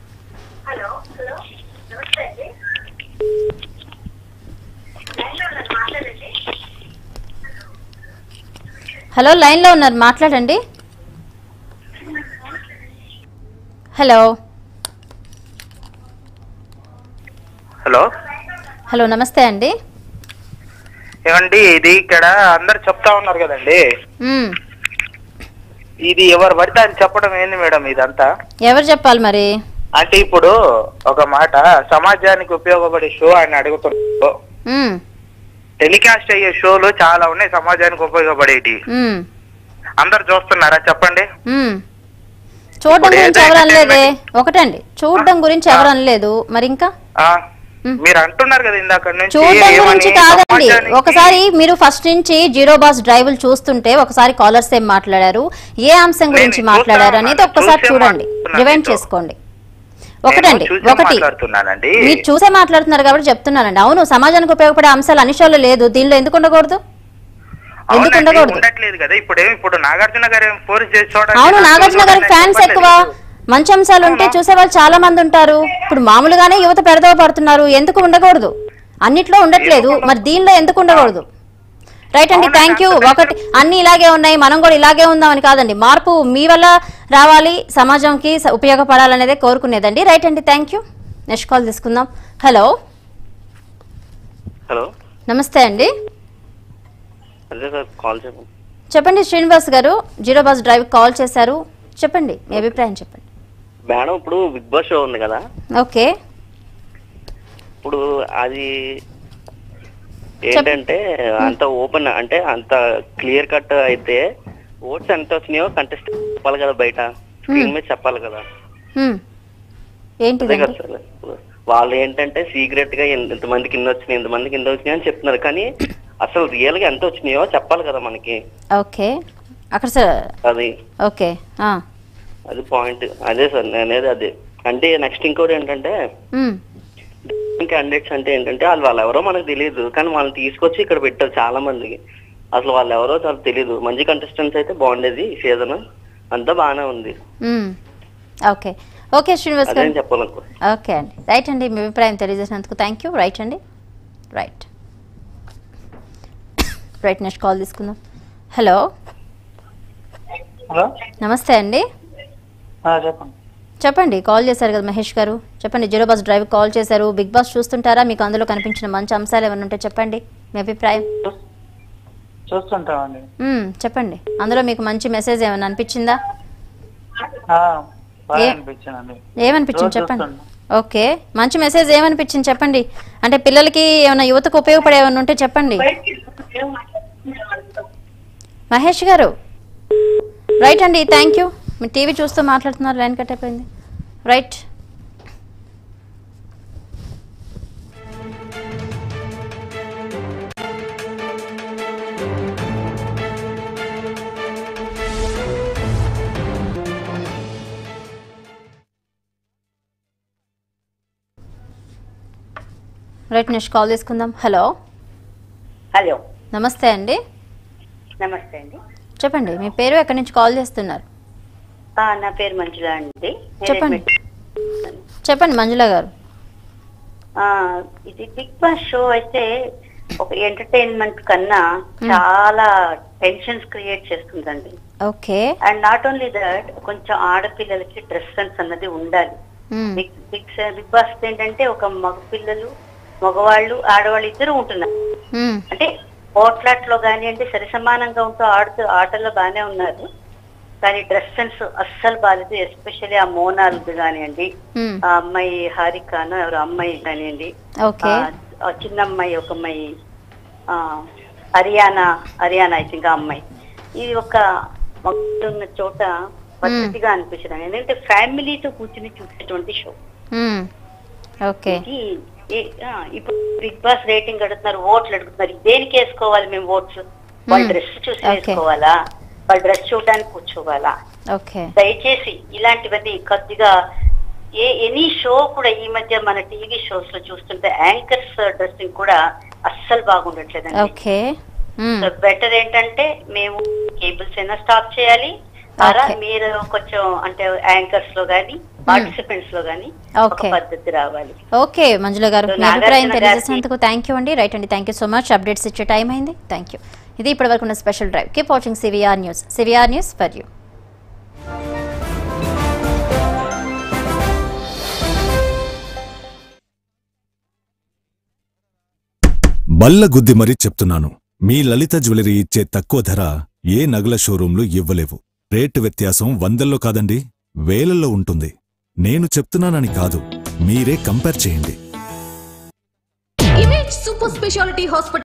[SPEAKER 2] హలో లైన్లో ఉన్నారు మాట్లాడండి. హలో
[SPEAKER 10] హలో
[SPEAKER 2] హలో నమస్తే అండి.
[SPEAKER 10] ఏమండి ఇది ఇక్కడ అందరు చెప్తా ఉన్నారు కదండి, ఇది ఎవరు పడితే అని చెప్పడం ఏంది మేడం ఇదంతా?
[SPEAKER 2] ఎవరు చెప్పాలి మరి?
[SPEAKER 10] అంటే ఇప్పుడు ఒక మాట సమాజానికి ఉపయోగపడే షో అని అడుగుతున్నారు. టెలికాస్ట్ అయ్యే షోలు చాలా ఉన్నాయి సమాజానికి ఉపయోగపడేటి, అందరు చూస్తున్నారా చెప్పండి?
[SPEAKER 2] చూడడం గురించి ఎవరు అనలేదే. ఒకటండి చూడడం గురించి ఎవరు అనలేదు, మరి ఇంకా
[SPEAKER 10] మీరు అంటున్నారు కదా ఇందాక నుంచి.
[SPEAKER 2] చూడడం గురించి కాదండి, ఒకసారి మీరు ఫస్ట్ నుంచి జీరో బాస్ డ్రైవ్లు చూస్తుంటే ఒకసారి కాలర్స్ ఏం మాట్లాడారు, ఏ అంశం గురించి మాట్లాడారు అనేది ఒక్కసారి చూడండి, రివైండ్ చేసుకోండి. ఒకటండి ఒకటి మీరు చూసే మాట్లాడుతున్నారు కాబట్టి చెప్తున్నానండి. అవును సమాజానికి ఉపయోగపడే అంశాలు అన్ని షోలో లేదు, దీనిలో ఎందుకు ఉండకూడదు? ఎందుకు ఉండకూడదు? అవును నాగార్జున గారికి ఫ్యాన్స్ ఎక్కువ, మంచి అంశాలు ఉంటే చూసే వాళ్ళు చాలా మంది ఉంటారు. ఇప్పుడు మామూలుగానే యువత పెడదవ పడుతున్నారు, ఎందుకు ఉండకూడదు? అన్నిట్లో ఉండట్లేదు, మరి దీనిలో ఎందుకు ఉండకూడదు? రైట్ అండి థ్యాంక్ యూ. ఒకటి అన్ని ఇలాగే ఉన్నాయి మనం కూడా ఇలాగే ఉందామని కాదండి, మార్పు మీ వల్ల రావాలి, సమాజంకి ఉపయోగపడాలనేదే కోరుకునేదండి. రైట్ అండి థ్యాంక్ యూ. నెక్స్ట్ కాల్ తీసుకుందాం. హలో
[SPEAKER 15] హలో
[SPEAKER 2] నమస్తే అండి. చెప్పండి శ్రీనివాస్ గారు, జీరో బస్ డ్రైవ్ కాల్ చేశారు, చెప్పండి మీ అభిప్రాయం చెప్పండి.
[SPEAKER 15] మేడం ఇప్పుడు బిగ్ బాస్ షో ఉంది కదా,
[SPEAKER 2] ఓకే
[SPEAKER 15] ఇప్పుడు అది ఏంటంటే అంత ఓపెన్ అంటే అంత క్లియర్ కట్ అయితే ఓట్స్ ఎంత వచ్చినాయో కంటెస్ట్ చెప్పాలి కదా, బయట స్క్రీన్ మీద చెప్పాలి కదా.
[SPEAKER 2] ఏంటి
[SPEAKER 15] వాళ్ళు ఏంటంటే సీక్రెట్ గా ఎంతమందికి ఇన్ని వచ్చినాయి ఎంతమందికి ఇంత వచ్చినాయి అని చెప్తున్నారు, కానీ అసలు రియల్ గా ఎంత వచ్చినాయో చెప్పాలి కదా మనకి.
[SPEAKER 2] ఓకే అక్కడ సార్
[SPEAKER 15] అది
[SPEAKER 2] ఓకే
[SPEAKER 15] అది పాయింట్ అదే సార్ నేనేది అదే. అంటే నెక్స్ట్ ఇంకోటి ఏంటంటే క్యాండిడేట్స్ అంటే ఏంటంటే వాళ్ళు వాళ్ళు ఎవరో మనకు తెలియదు, కానీ వాళ్ళని తీసుకొచ్చి ఇక్కడ పెట్టారు చాలా మందికి. అసలు వాళ్ళు ఎవరో చాలా తెలియదు. మంచి కంటెస్టెంట్స్ అయితే బాగుండేది ఈ సీజన్, అంతా బాగానే ఉంది.
[SPEAKER 2] ఓకే ఓకే శ్రీనివాస్ గారు
[SPEAKER 15] చెప్పాలనుకో.
[SPEAKER 2] ఓకే అండి, రైట్ అండి. మీ అభిప్రాయం తెలియజేసినందుకు థ్యాంక్ యూ. రైట్ అండి, రైట్ రైట్ నెక్స్ట్ కాల్ తీసుకుందాం. హలో
[SPEAKER 16] హలో
[SPEAKER 2] నమస్తే అండి.
[SPEAKER 16] చెప్పండి
[SPEAKER 2] చెప్పండి, కాల్ చేశారు కదా మహేష్ గారు, చెప్పండి. జీరో బస్ డ్రైవ్ కాల్ చేశారు. బిగ్ బాస్ చూస్తుంటారా? మీకు అందులో కనిపించిన మంచి అంశాలు ఏమైనా ఉంటే చెప్పండి, మీ అభిప్రాయం.
[SPEAKER 16] చూస్తుంటామండి.
[SPEAKER 2] చెప్పండి, అందులో మీకు మంచి మెసేజ్ ఏమైనా అనిపించిందా? ఏమనిపించింది చెప్పండి. ఓకే, మంచి మెసేజ్ ఏమనిపించింది చెప్పండి. అంటే పిల్లలకి ఏమైనా యువతకు ఉపయోగపడే ఏమైనా ఉంటే చెప్పండి. మహేష్ గారు రైట్ అండి, థ్యాంక్ యూ. మీరు టీవీ చూస్తూ మాట్లాడుతున్నారు, లైన్ కట్ అయిపోయింది. రైట్ రైట్ నెక్స్ట్ కాల్ తీసుకుందాం. హలో
[SPEAKER 17] హలో
[SPEAKER 2] నమస్తే అండి.
[SPEAKER 17] నమస్తే అండి,
[SPEAKER 2] చెప్పండి మీ పేరు, ఎక్కడి నుంచి కాల్ చేస్తున్నారు?
[SPEAKER 17] నా పేరు మంజుల అండి.
[SPEAKER 2] చెప్పండి చెప్పండి మంజుల గారు.
[SPEAKER 17] ఇది బిగ్ బాస్ షో అయితే ఒక ఎంటర్టైన్మెంట్ కన్నా చాలా టెన్షన్స్ క్రియేట్ చేస్తుందండి.
[SPEAKER 2] Okay,
[SPEAKER 17] and not only that, కొంచెం ఆడపిల్లలకి డ్రెస్ సెన్స్ అన్నది ఉండాలి. బిగ్ బిగ్ బిగ్ బాస్ ఏంటంటే ఒక మగ పిల్లలు మగవాళ్ళు ఆడవాళ్ళు ఇద్దరు ఉంటున్నారు. అంటే పోట్లాట్లో కానివ్వండి సరి సమానంగా ఉంటూ ఆడుతూ ఆటల్లో బాగానే ఉన్నారు, కానీ డ్రెస్ సెన్స్ అస్సలు బాలేదు. ఎస్పెషల్లీ ఆ మోనాల్ది కానివ్వండి, ఆ అమ్మాయి హారికాను ఎవరు అమ్మాయి కానివ్వండి, చిన్న అమ్మాయి ఒక అమ్మాయి హరియానా హరియానా ఐ థింక్ ఆ అమ్మాయి, ఇది ఒక ఉన్న చోట పద్ధతిగా అనిపించడం. ఎందుకంటే ఫ్యామిలీతో కూర్చుని చూసేటువంటి షో.
[SPEAKER 2] ఓకే,
[SPEAKER 17] ఇప్పుడు బిగ్ బాస్ రేటింగ్ అడుగుతున్నారు, ఓట్లు అడుగుతున్నారు. దేనికి వేసుకోవాలి మేము ఓట్స్? వాళ్ళ డ్రెస్ చూసి వేసుకోవాలా? వాళ్ళ డ్రెస్ చూడడానికి కూర్చోవాలా? దయచేసి ఇలాంటివన్నీ కొద్దిగా ఏ ఎనీ షో కూడా ఈ మధ్య మన టీవీ షోస్ లో చూస్తుంటే యాంకర్స్ డ్రెస్సింగ్ కూడా అస్సలు బాగుండట్లేదండి. సో బెటర్ ఏంటంటే మేము కేబుల్స్ అయినా స్టాప్ చేయాలి, మీరు కొంచెం అంటే యాంకర్స్ లో గానీ పార్టిసిపెంట్స్ లో గానీ ఒక పద్ధతి రావాలి.
[SPEAKER 2] ఓకే మంజుల గారు, మీ అభిప్రాయం తెలియజేసినందుకు థ్యాంక్ యూ అండి. రైట్ అండి, thank you so much. Updates ఇచ్చే టైం అయింది. Thank you. ఇది ఇప్పటి వరకు ఉన్న special drive. Keep watching CVR news. CVR news for you.
[SPEAKER 18] బల్ల గుద్ది మరీ చెప్తున్నాను, మీ లలిత జ్యువెలరీ ఇచ్చే తక్కువ ధర ఏ నగల షోరూంలు ఇవ్వలేవు. రేటు వ్యత్యాసం వందల్లో కాదండి, వేలల్లో ఉంటుంది. నేను చెప్తున్నానని కాదు, మీరే కంపేర్ చేయండి.
[SPEAKER 19] Image super speciality hospital